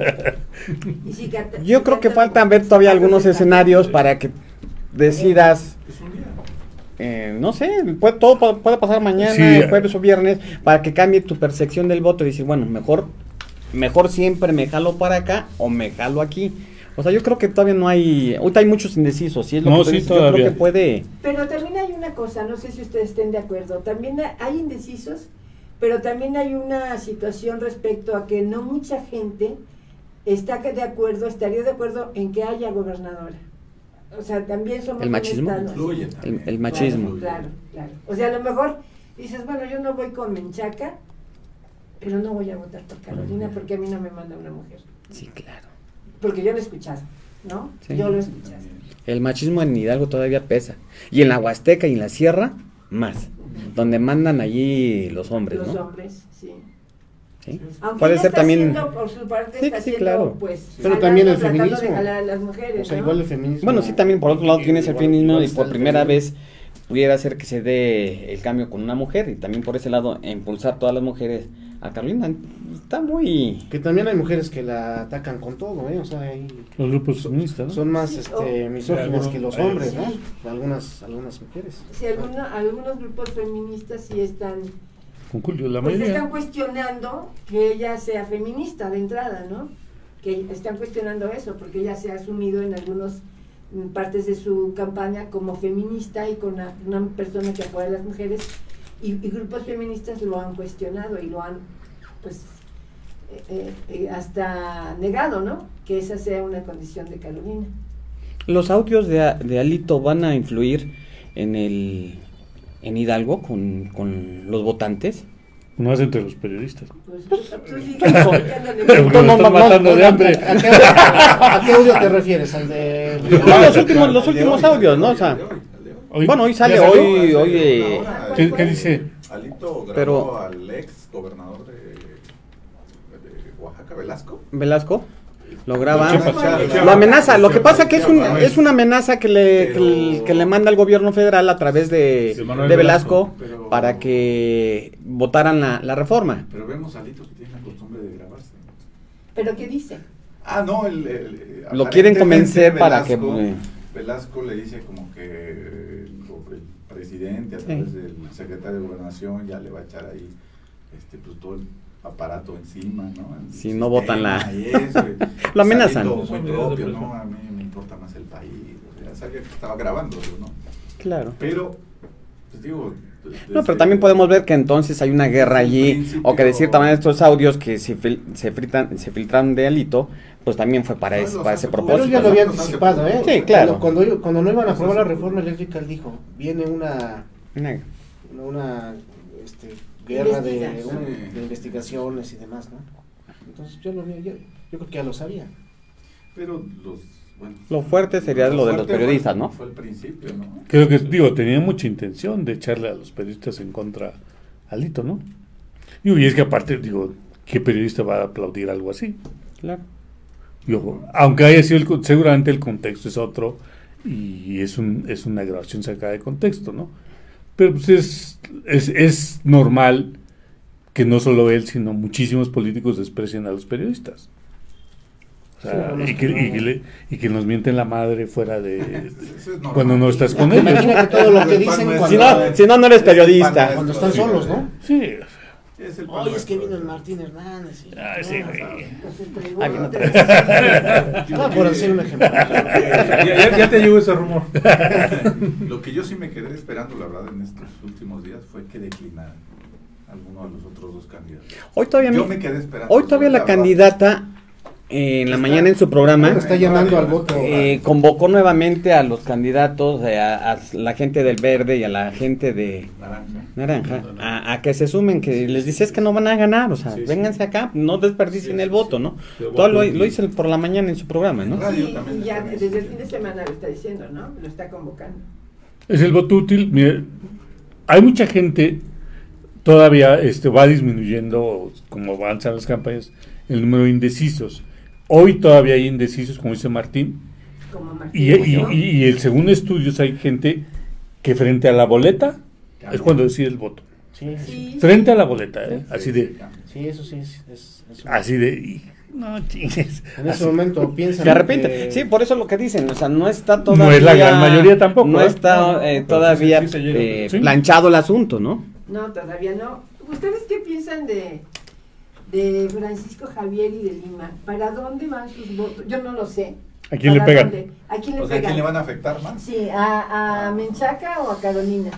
Y si canta- Yo si creo que canta- faltan ver todavía algunos escenarios para que decidas. Es un día. No sé, todo puede pasar mañana, Sí. jueves o viernes, para que cambie tu percepción del voto y decir, bueno, mejor siempre me jalo para acá o me jalo aquí. O sea, yo creo que todavía no hay, ahorita hay muchos indecisos, y es lo No, que tú sí, dices, yo creo todavía. que puede. Pero también hay una cosa, no sé si ustedes estén de acuerdo, también hay indecisos, pero también hay una situación respecto a que no mucha gente estaría de acuerdo en que haya gobernadora. O sea, también somos ¿El machismo? un estado así. Influye también. El machismo. Claro. O sea, a lo mejor dices, bueno, yo no voy con Menchaca, pero no voy a votar por Carolina porque a mí no me manda una mujer. Sí, claro. Porque yo lo he escuchado, ¿no? Sí. Yo lo he escuchado. El machismo en Hidalgo todavía pesa. Y en la Huasteca y en la Sierra, más. Donde mandan allí los hombres, Los ¿no? hombres, sí. ¿Sí? Aunque Puede ella ser está también. haciendo, por su parte, Sí, está sí, haciendo, claro. pues, Pero también el tratando de feminismo. jalar a las mujeres, O sea, ¿no? igual el feminismo. Bueno, sí, también por otro lado tienes el Igual- feminismo igual y está por el primera feminismo. vez pudiera ser que se dé el cambio con una mujer y también por ese lado impulsar todas las mujeres a Carolina. Está muy. Que también hay mujeres que la atacan con todo, ¿eh? O sea, hay, Los grupos feministas, ¿no? son más Sí, misóginas que los hombres, ¿no? Sí. Algunas mujeres. Sí, algunos grupos feministas sí están, Con Julio, la pues mayoría. están cuestionando que ella sea feminista de entrada, ¿no? Que están cuestionando eso, porque ella se ha asumido en algunas partes de su campaña como feminista y con una persona que apoya a las mujeres, y grupos feministas lo han cuestionado y lo han, pues, hasta negado, ¿no? Que esa sea una condición de Carolina. ¿Los audios de Alito van a influir en Hidalgo con los votantes? No es entre los periodistas. Pues, tú sí, Porque No, nos están matando de hambre. ¿A qué audio te refieres? ¿Al de...? No, los últimos audios, ¿no? O sea, bueno, hoy sale, ¿ya salió? hoy ¿Qué dice? Alito grabó Pero- al ex gobernador de Oaxaca, Velasco lo graba. Chiapas. Lo amenaza, lo que pasa que es una amenaza que le manda el gobierno federal a través de Manuel Velasco Velasco. para que votaran la reforma. Pero vemos a Alito que tiene la costumbre de grabarse. ¿Pero qué dice? Ah, no, Lo quieren convencer aparentemente para que, Velasco le dice como que el presidente a través del secretario de Gobernación ya le va a echar ahí pues todo el aparato encima, ¿no? El Si no votan la- y eso, y Lo amenazan. Alito muy propio, ¿no? A mí me importa más el país. Ya sabía que estaba grabándolo, ¿no? Claro. Pero, pues digo... No, pero también podemos ver que entonces hay una guerra allí, o que de cierta manera estos audios que se filtran de Alito, pues también fue para ese Pero propósito. ya lo había anticipado, ¿eh? Sí, claro. Cuando no iban a aprobar la reforma eléctrica, él dijo, viene una guerra de investigaciones y demás, ¿no? Entonces yo creo que ya lo sabía. Pero Lo fuerte sería lo de los periodistas, ¿no? Fue el principio, ¿no? Creo que, tenía mucha intención de echarle a los periodistas en contra a Alito, ¿no? Y es que aparte, ¿qué periodista va a aplaudir algo así? Claro. Aunque haya sido, seguramente el contexto es otro y es una grabación sacada de contexto, ¿no? Pero pues es normal que no solo él, sino muchísimos políticos desprecien a los periodistas. O sea, Sí, y que nos mienten la madre fuera de... Eso es normal. cuando no estás con ellos. Imagínate todo lo que dicen Si no eres periodista. cuando están solos, ¿no? Sí. Es el Oye, es que vino el Martín Hernández. Sí, güey. Ahí viene otra vez. No, por decir un ejemplo. Ya te llegó ese rumor. Lo que yo sí me quedé esperando, la verdad, en estos últimos días fue que declinaran alguno de los otros dos candidatos. Hoy todavía Yo me quedé esperando. Hoy todavía la verdad. candidata en la mañana en su programa está llamando al voto. convocó nuevamente a los candidatos, a la gente del Verde y a la gente de Naranja, a que se sumen, que les dice es que no van a ganar, o sea, Sí, vénganse acá, no desperdicien el voto, ¿no? El Todo voto lo hizo por la mañana en su programa, ¿no? Sí, y ya desde el fin de semana lo está diciendo, ¿no? Lo está convocando. Es el voto útil. Mire, hay mucha gente, todavía va disminuyendo, como avanzan las campañas, el número de indecisos. Hoy todavía hay indecisos, como dice Martín. Como Martín, Y el segundo estudio, hay gente que frente a la boleta es cuando decide el voto. Sí, Sí. Frente a la boleta, así de... sí, eso sí es Así de... No, chingues. en ese Así. momento piensan De repente, que- sí, por eso lo que dicen, o sea, no está todavía... No es la gran mayoría tampoco, No ¿eh? está Pero todavía sí se llega. Sí. planchado el asunto, ¿no? No, todavía no. ¿Ustedes qué piensan de Francisco Javier y de Lima? ¿Para dónde van sus votos? Yo no lo sé. ¿A quién le ¿Para pegan? dónde? ¿A quién le O sea, ¿a pegan? quién le van a afectar más? Sí, a Menchaca o a Carolina.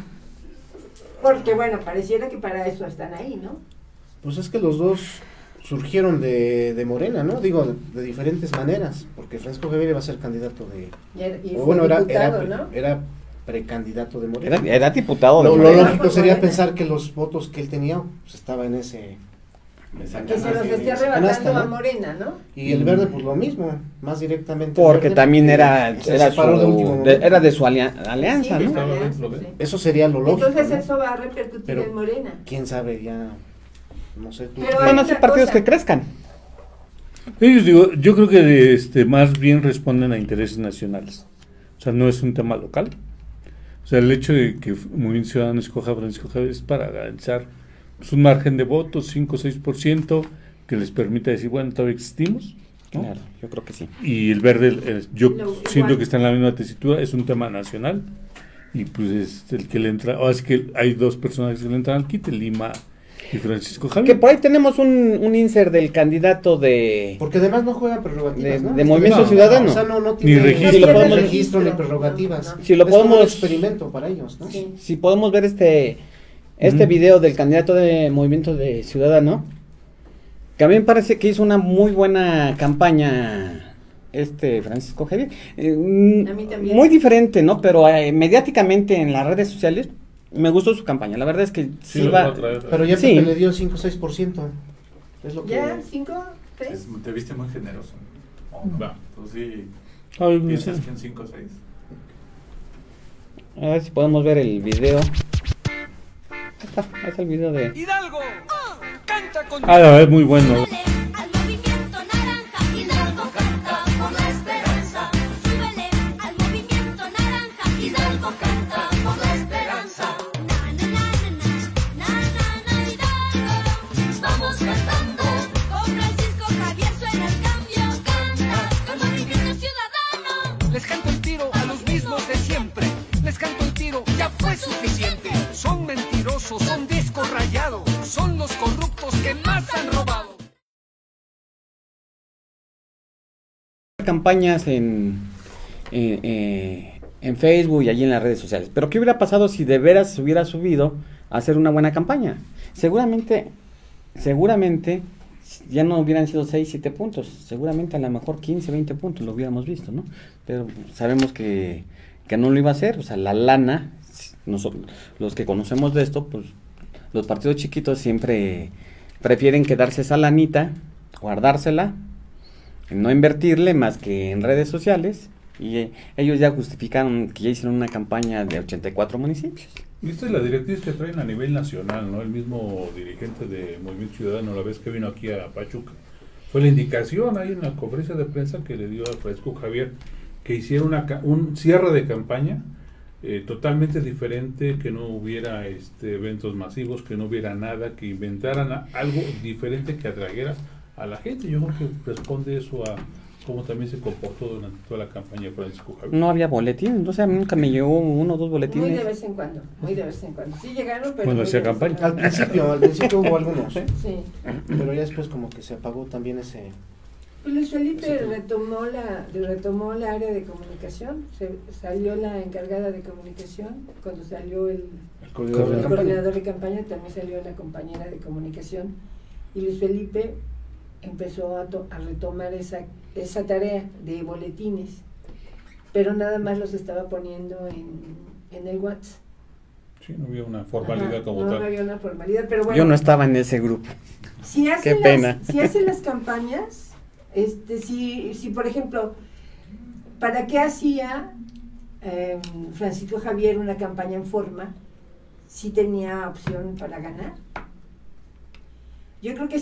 Porque bueno, pareciera que para eso están ahí, ¿no? Pues es que los dos surgieron de Morena, ¿no? Digo, de diferentes maneras, porque Francisco Javier iba a ser candidato de... Y o fue bueno, diputado, ¿no? era precandidato de Morena. Era diputado de Lo Morena. lógico Por sería Morena. pensar que los votos que él tenía, pues estaba en ese... Que se los esté esa arrebatando canasta, a ¿no? Morena, ¿no? Y el Verde, pues lo mismo, más directamente. Porque Verde, también era se separó de último momento. era de su alianza, Sí, ¿no? de su alianza, Estaba dentro de- sí. Eso sería lo lógico. Entonces ¿no? eso va a repercutir Pero- en Morena. Quién sabe, ya. No sé. Pero Van a hay ser otra partidos cosa. que crezcan. Ellos, digo, yo creo que más bien responden a intereses nacionales. O sea, no es un tema local. O sea, el hecho de que Movimiento Ciudadano escoja a Francisco Javier es para garantizar pues, un margen de votos, 5 o 6%, que les permita decir, bueno, todavía existimos, ¿no? Claro, yo creo que sí. Y el Verde, yo Lo siento igual. que está en la misma tesitura, es un tema nacional. Y pues es el que le entra, o es que hay dos personajes que le entran al quite, Lima y Francisco Que Javier. por ahí tenemos un insert del candidato de... Porque además no juegan prerrogativas, De- ¿no? de Movimiento No, Ciudadano. O sea, no Ni tiene registro. Si lo podemos- registro ni prerrogativas. No. Si lo Es como un podemos- experimento para ellos, ¿no? Sí. Si podemos ver este Ujú. video del candidato de Movimiento de Ciudadano, que a mí me parece que hizo una muy buena campaña Francisco Javier. A mí también. Muy diferente, ¿no? Pero mediáticamente en las redes sociales me gustó su campaña. La verdad es que sí lo va... voy a traer. Pero ya Sí. Pepe le dio 5 o 6%. Es lo que... ¿Ya? ¿5? ¿6? Te viste muy generoso. ¿O no? Va. Tú sí Ay, piensas sí. que en 5 o 6. A ver si podemos ver el video. Ahí está el video de... Hidalgo, canta con Ah, la verdad, muy bueno. Al movimiento naranja, Hidalgo canta por la esperanza. Súbele al movimiento naranja, Hidalgo canta por la esperanza. Na na na na na na Hidalgo. Vamos cantando con Francisco Javier suena el cambio. Canta con Movimiento Ciudadano. Les canto el tiro a los mismos de siempre. Les canto el tiro, ya fue suficiente. Son mentirosos, son discos rayados. Son los corruptos que más han robado. campañas en Facebook y allí en las redes sociales. Pero ¿qué hubiera pasado si de veras se hubiera subido a hacer una buena campaña? Seguramente ya no hubieran sido 6, 7 puntos. Seguramente a lo mejor 15, 20 puntos lo hubiéramos visto, ¿no? Pero sabemos que no lo iba a hacer. O sea, la lana, nosotros, los que conocemos de esto, pues los partidos chiquitos siempre prefieren quedarse esa lanita, guardársela, no invertirle más que en redes sociales, y ellos ya justificaron que ya hicieron una campaña de 84 municipios. Y esta es la directriz que traen a nivel nacional, ¿no? El mismo dirigente de Movimiento Ciudadano, la vez que vino aquí a Pachuca, fue la indicación ahí en la conferencia de prensa que le dio a Francisco Javier, que hiciera un cierre de campaña totalmente diferente, que no hubiera eventos masivos, que no hubiera nada, que inventaran algo diferente que atrajera a la gente. Yo creo que responde eso a cómo también se comportó durante toda la campaña de Francisco Javier. No había boletín, entonces a mí nunca me llegó 1 o 2 Muy de boletines. vez en cuando, muy de vez en cuando. Sí llegaron, pero... Cuando muy hacía de vez en campaña. cuando. Al principio hubo algunos, Sí. pero ya después como que se apagó también ese... Pues Luis Felipe retomó la área de comunicación, salió la encargada de comunicación, cuando salió el coordinador de campaña. coordinador de campaña, también salió la compañera de comunicación, y Luis Felipe empezó a retomar esa tarea de boletines, pero nada más los estaba poniendo en el WhatsApp. Sí, no había una formalidad. Ajá, como no, tal. no había una formalidad, pero bueno. Yo no estaba en ese grupo. Si Qué pena. Si hacen las campañas, si por ejemplo, ¿para qué hacía Francisco Javier una campaña en forma si tenía opción para ganar? Yo creo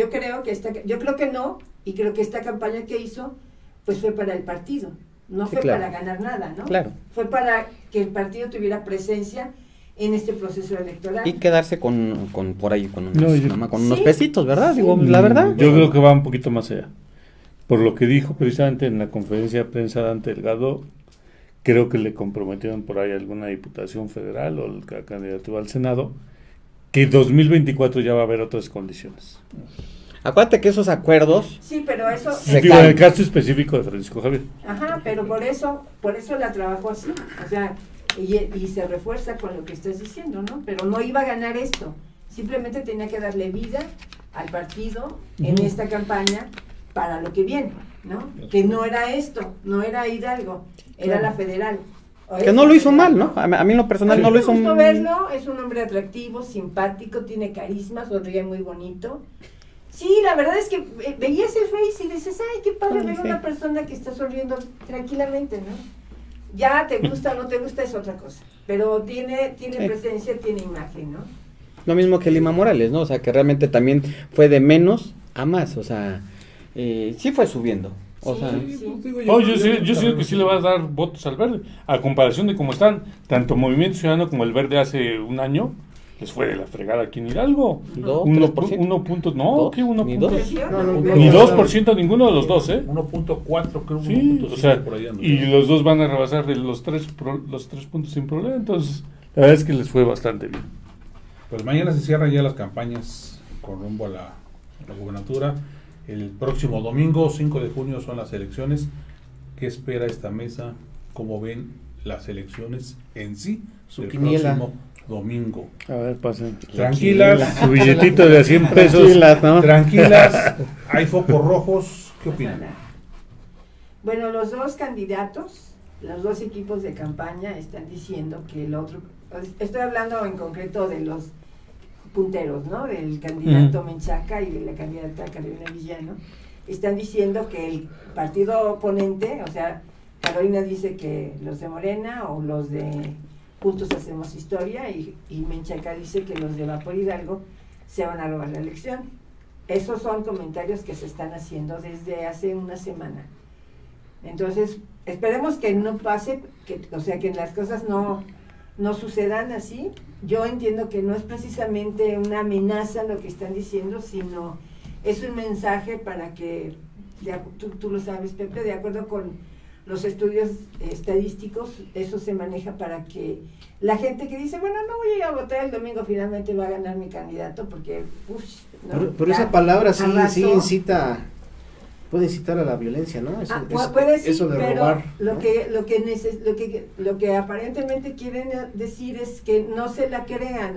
que no, y creo que esta campaña que hizo, pues fue para el partido, no Sí, fue claro. para ganar nada, ¿no? Claro. Fue para que el partido tuviera presencia en este proceso electoral. Y quedarse con por ahí, con unos, No, yo- nada más con unos Sí. pesitos, ¿verdad? Digo, la verdad. Yo creo que va un poquito más allá. Por lo que dijo precisamente en la conferencia de prensa de Dante Delgado, creo que le comprometieron por ahí alguna diputación federal o la candidatura al Senado, que 2024 ya va a haber otras condiciones. Acuérdate que esos acuerdos, Sí, pero eso... Se Digo, en cae. el caso específico de Francisco Javier. Ajá, pero por eso la trabajó así, o sea, y se refuerza con lo que estás diciendo, ¿no? Pero no iba a ganar esto, simplemente tenía que darle vida al partido en Ujú. esta campaña para lo que viene, ¿no? Que no era esto, no era Hidalgo, era la federal. O que es no la lo hizo federal, mal, ¿no? A mí en lo personal A mí no lo me hizo gustó mal. verlo, es un hombre atractivo, simpático, tiene carisma, sonríe muy bonito. Sí, la verdad es que veías el Face y dices, ay, qué padre Ah, ver sí. una persona que está sonriendo tranquilamente, ¿no? Ya te gusta o no te gusta es otra cosa, pero tiene Sí. presencia, tiene imagen, ¿no? Lo mismo que Lima Morales, ¿no? O sea, que realmente también fue de menos a más, o sea, sí fue subiendo. O Sí. sea, Pues digo, Oh, yo siento que sí le va a dar votos al Verde, a comparación de cómo están tanto Movimiento Ciudadano como el Verde hace un año, les fue de la fregada aquí en Hidalgo. ¿2%? 1 no, ¿Dos? ¿qué 1 ¿Ni punto? dos? Ni 2% ninguno de los dos, ¿eh? 1.4 creo, Sí, 1.5 o sea, por ahí anda. y los dos van a rebasar los tres puntos sin problema, entonces la verdad es que les fue bastante bien. Pues mañana se cierran ya las campañas con rumbo a la gubernatura. El próximo domingo, 5 de junio, son las elecciones. ¿Qué espera esta mesa? ¿Cómo ven las elecciones en sí? Su el quiniela. próximo domingo. A ver, pasen. Tranquilas, Su billetito de a 100 pesos. Tranquilas, ¿no? tranquilas, hay focos rojos. ¿Qué opinan? Bueno, los dos candidatos, los dos equipos de campaña están diciendo que el otro, estoy hablando en concreto de los punteros, ¿no? Del candidato Menchaca y de la candidata Carolina Villano, están diciendo que el partido oponente, o sea, Carolina dice que los de Morena o los de Juntos Hacemos Historia y Menchaca dice que los de Vapor Hidalgo se van a robar la elección. Esos son comentarios que se están haciendo desde hace una semana. Entonces, esperemos que no pase, o sea, que las cosas no sucedan así. Yo entiendo que no es precisamente una amenaza lo que están diciendo, sino es un mensaje para que, tú lo sabes, Pepe, de acuerdo con los estudios estadísticos, eso se maneja para que la gente que dice, bueno, no voy a ir a votar el domingo, finalmente va a ganar mi candidato, porque, ¿no? Pero Ya esa palabra sí arrasó. incita, puede incitar a la violencia, ¿no? Puede sí, eso de pero robar. lo ¿no? lo que aparentemente quieren decir es que no se la crean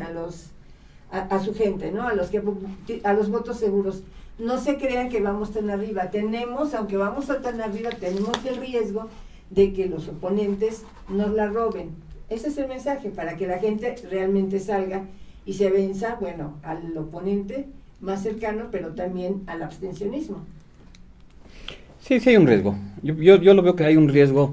a su gente, ¿no? A los votos seguros. No se crean que vamos tan arriba. Aunque vamos a tan arriba, tenemos el riesgo de que los oponentes nos la roben. Ese es el mensaje, para que la gente realmente salga y se venza, bueno, al oponente más cercano, pero también al abstencionismo. sí hay un riesgo. Yo lo veo que hay un riesgo.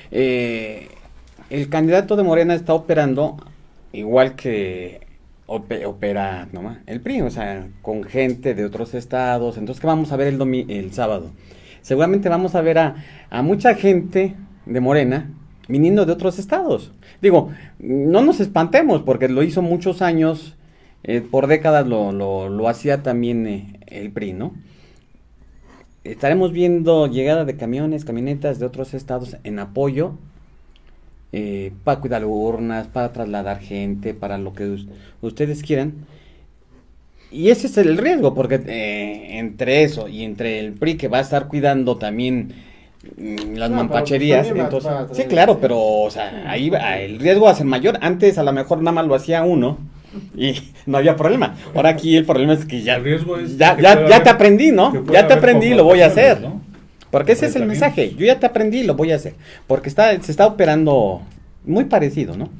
El candidato de Morena está operando igual que opera ¿no? el PRI, o sea, con gente de otros estados. Entonces, ¿qué vamos a ver el sábado? Seguramente vamos a ver a mucha gente de Morena viniendo de otros estados. Digo, no nos espantemos, porque lo hizo muchos años, por décadas lo hacía también el PRI, ¿no? Estaremos viendo llegada de camionetas de otros estados en apoyo para cuidar urnas, para trasladar gente, para lo que ustedes quieran. Y ese es el riesgo, porque entre eso y entre el PRI, que va a estar cuidando también las No, mampacherías, pero, pues, entonces, también va a sí, tener- claro, pero o sea, ahí el riesgo va a ser mayor. Antes a lo mejor nada más lo hacía uno, Y no había problema. Ahora aquí el problema es que ya, El riesgo es ya, que ya, pueda ya haber- te aprendí, ¿no? que pueda Ya te haber aprendí y lo voy a hacer. confrontaciones, ¿no? Porque ese es el mensaje. Yo ya te aprendí y lo voy a hacer. Porque se está operando muy parecido, ¿no?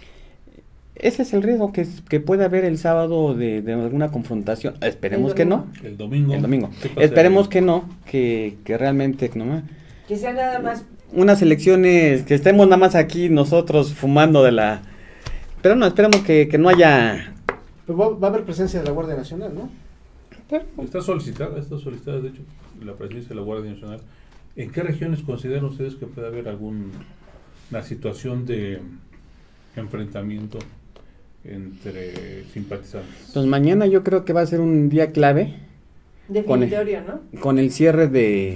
Ese es el riesgo que puede haber el sábado de alguna confrontación. Esperemos que no. El domingo. El domingo. ¿Qué pasa Esperemos ahí? que no, que realmente no. Que sea nada más. Unas elecciones, que estemos nada más aquí nosotros fumando de la... Pero no, esperemos que no haya... Pero va a haber presencia de la Guardia Nacional, ¿no? Está solicitada, de hecho, la presencia de la Guardia Nacional. ¿En qué regiones consideran ustedes que puede haber alguna situación de enfrentamiento entre simpatizantes? Pues mañana yo creo que va a ser un día clave Definitorio, ¿no? con el cierre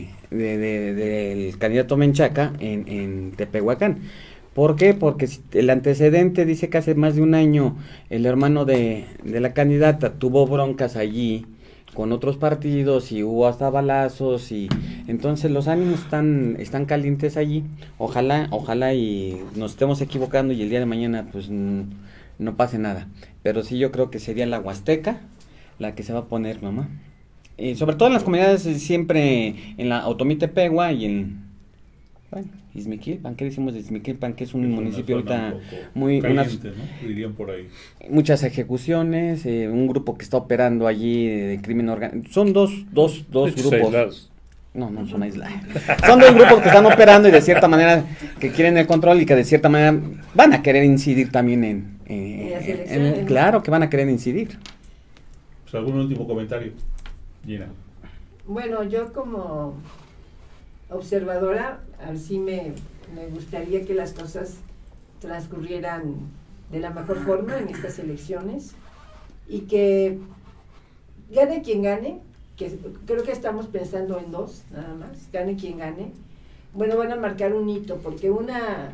del candidato Menchaca en Tepehuacán. ¿Por qué? Porque el antecedente dice que hace más de un año el hermano de la candidata tuvo broncas allí con otros partidos y hubo hasta balazos y entonces los ánimos están calientes allí. Ojalá y nos estemos equivocando y el día de mañana pues no pase nada. Pero sí yo creo que sería la Huasteca la que se va a poner, mamá. Sobre todo en las comunidades siempre en la Otomí-Tepehua y en Izmiquilpan, ¿qué decimos de Izmiquilpan? Que es un municipio ahorita muy caliente, ¿no? Dirían por ahí. Muchas ejecuciones, un grupo que está operando allí de crimen organizado. Son dos grupos. Aislados. No son aislados. Son dos grupos que están operando y de cierta manera que quieren el control y que de cierta manera van a querer incidir también En las elecciones. claro que van a querer incidir. Pues algún último comentario, Gina. Bueno, yo como observadora, así me gustaría que las cosas transcurrieran de la mejor forma en estas elecciones y que gane quien gane, que creo que estamos pensando en dos, nada más, gane quien gane. Bueno, van a marcar un hito, porque una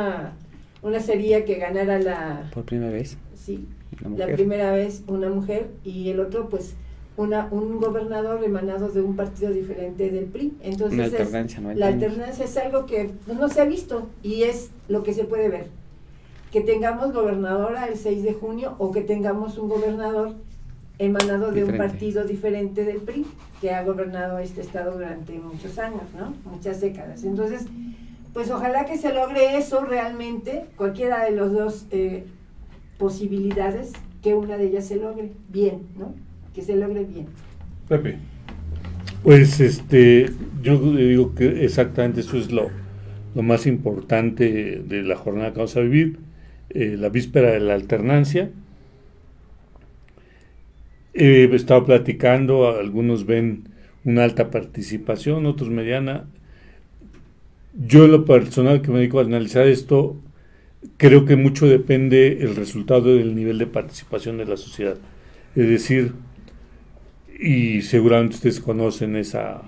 sería que ganara Por primera vez. sí, Una la mujer. primera vez una mujer y el otro pues un gobernador emanado de un partido diferente del PRI. Entonces Una alternancia, ¿no? la alternancia es algo que no se ha visto y es lo que se puede ver. Que tengamos gobernadora el 6 de junio o que tengamos un gobernador emanado de un Diferente. partido diferente del PRI que ha gobernado este estado durante muchos años, ¿no? Muchas décadas. Entonces, pues ojalá que se logre eso realmente, cualquiera de los dos posibilidades, que una de ellas se logre bien, ¿no? Que se logre bien. Pepe. Pues yo digo que exactamente eso es lo más importante de la jornada que vamos a vivir, la víspera de la alternancia. He estado platicando, algunos ven una alta participación, otros mediana. Yo en lo personal que me dedico a analizar esto, creo que mucho depende el resultado del nivel de participación de la sociedad. Es decir, y seguramente ustedes conocen esta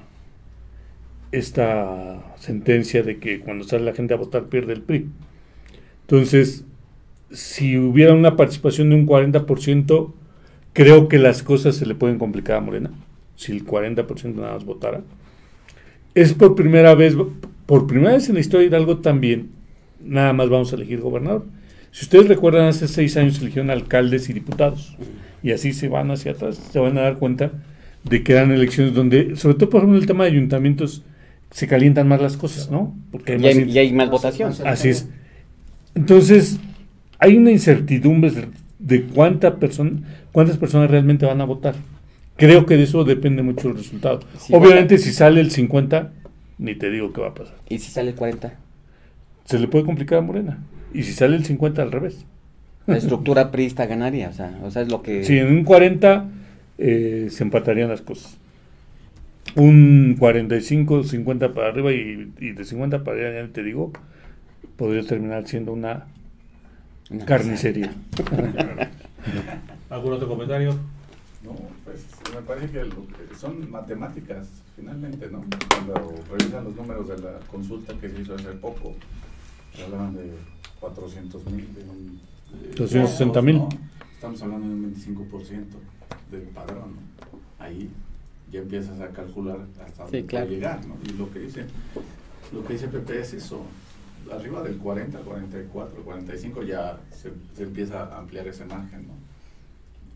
sentencia de que cuando sale la gente a votar pierde el PRI. Entonces, si hubiera una participación de un 40%, creo que las cosas se le pueden complicar a Morena, si el 40% nada más votara. Es por primera vez en la historia de Hidalgo también, nada más vamos a elegir gobernador. Si ustedes recuerdan, hace 6 años se eligieron alcaldes y diputados, y así se van hacia atrás, se van a dar cuenta de que eran elecciones donde, sobre todo por ejemplo en el tema de ayuntamientos, se calientan más las cosas, ¿no? Porque Y hay más votación. Así es. Entonces, hay una incertidumbre de cuántas personas realmente van a votar. Creo que de eso depende mucho el resultado. Sí, Obviamente, si sale el 50, ni te digo qué va a pasar. ¿Y si sale el 40? Se le puede complicar a Morena. Y si sale el 50, al revés. La estructura priista ganaría, o sea, es lo que... Si en un 40 se empatarían las cosas. Un 45, 50 para arriba y de 50 para allá, ya te digo, podría terminar siendo una carnicería. ¿Algún otro comentario? No, pues me parece que son matemáticas, finalmente, ¿no? Cuando revisan los números de la consulta que se hizo hace poco, hablaban de 400,000, de 260,000. ¿no? Estamos hablando de un 25% del padrón, ¿no? Ahí ya empiezas a calcular hasta dónde claro. puede llegar, ¿no? Y lo que dice Pepe es eso, arriba del 40, 44, 45 ya se empieza a ampliar ese margen, ¿no?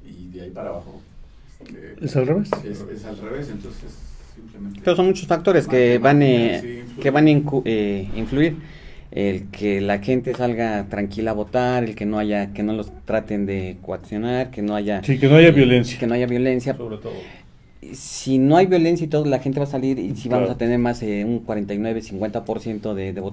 y de ahí para abajo. ¿Es al revés? Es al revés, entonces simplemente... Pero son muchos factores que van a influir. El que la gente salga tranquila a votar, el que no los traten de coaccionar, que no haya... Sí, que no haya violencia. Que no haya violencia. Sobre todo. Si no hay violencia y todo, la gente va a salir y si vamos Claro. a tener más un 49-50%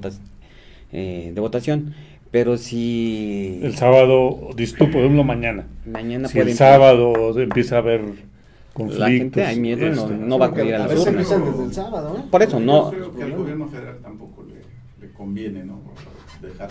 de votación. Pero si... El sábado, dices tú, por ejemplo, mañana. Mañana Si el pueden- sábado empieza a haber conflictos. La gente hay miedo, no va a acudir a A las veces urnas. empiezan desde el sábado, ¿no? Por eso, no... Yo creo que al gobierno federal tampoco le conviene, ¿no? Dejar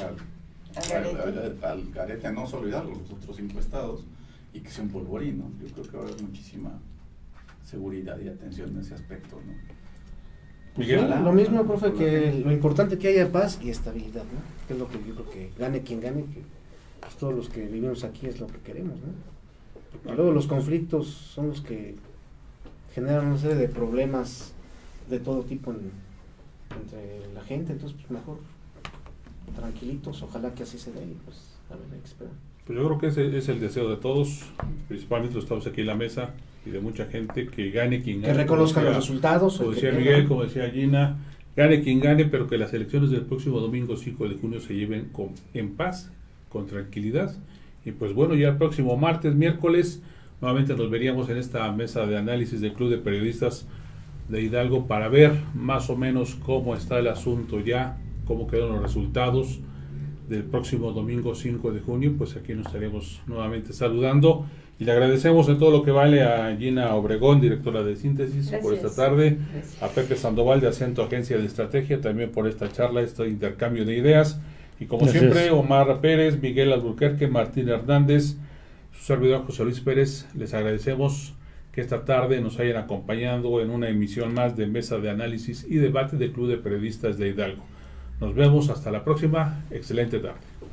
al garete, no solo Hidalgo, los otros 5 estados, y que sea un polvorín, ¿no? Yo creo que va a haber muchísima seguridad y atención en ese aspecto, ¿no? Miguel. Lo mismo, profe, que lo importante que haya paz y estabilidad, ¿no? Que es lo que yo creo que gane quien gane, que pues, todos los que vivimos aquí es lo que queremos, ¿no? Porque luego los conflictos son los que generan una serie de problemas de todo tipo entre la gente, entonces pues mejor tranquilitos, ojalá que así se dé y pues a ver, hay que esperar. Pues yo creo que ese es el deseo de todos, principalmente los que estamos aquí en la mesa y de mucha gente, que gane quien gane. Que reconozcan como los decía- resultados. Como el que decía pierda. Miguel, como decía Gina, gane quien gane, pero que las elecciones del próximo domingo 5 de junio se lleven en paz, con tranquilidad. Y pues bueno, ya el próximo martes, miércoles, nuevamente nos veríamos en esta mesa de análisis del Club de Periodistas de Hidalgo para ver más o menos cómo está el asunto ya, cómo quedan los resultados del próximo domingo 5 de junio. Pues aquí nos estaremos nuevamente saludando y le agradecemos en todo lo que vale a Gina Obregón, directora de Síntesis, por Gracias. esta tarde, Gracias. a Pepe Sandoval de Acento Agencia de Estrategia también por esta charla, este intercambio de ideas, y como Gracias. siempre Omar Pérez, Miguel Alburquerque, Martín Hernández, su servidor José Luis Pérez, les agradecemos que esta tarde nos hayan acompañado en una emisión más de Mesa de Análisis y Debate del Club de Periodistas de Hidalgo. Nos vemos hasta la próxima, excelente tarde.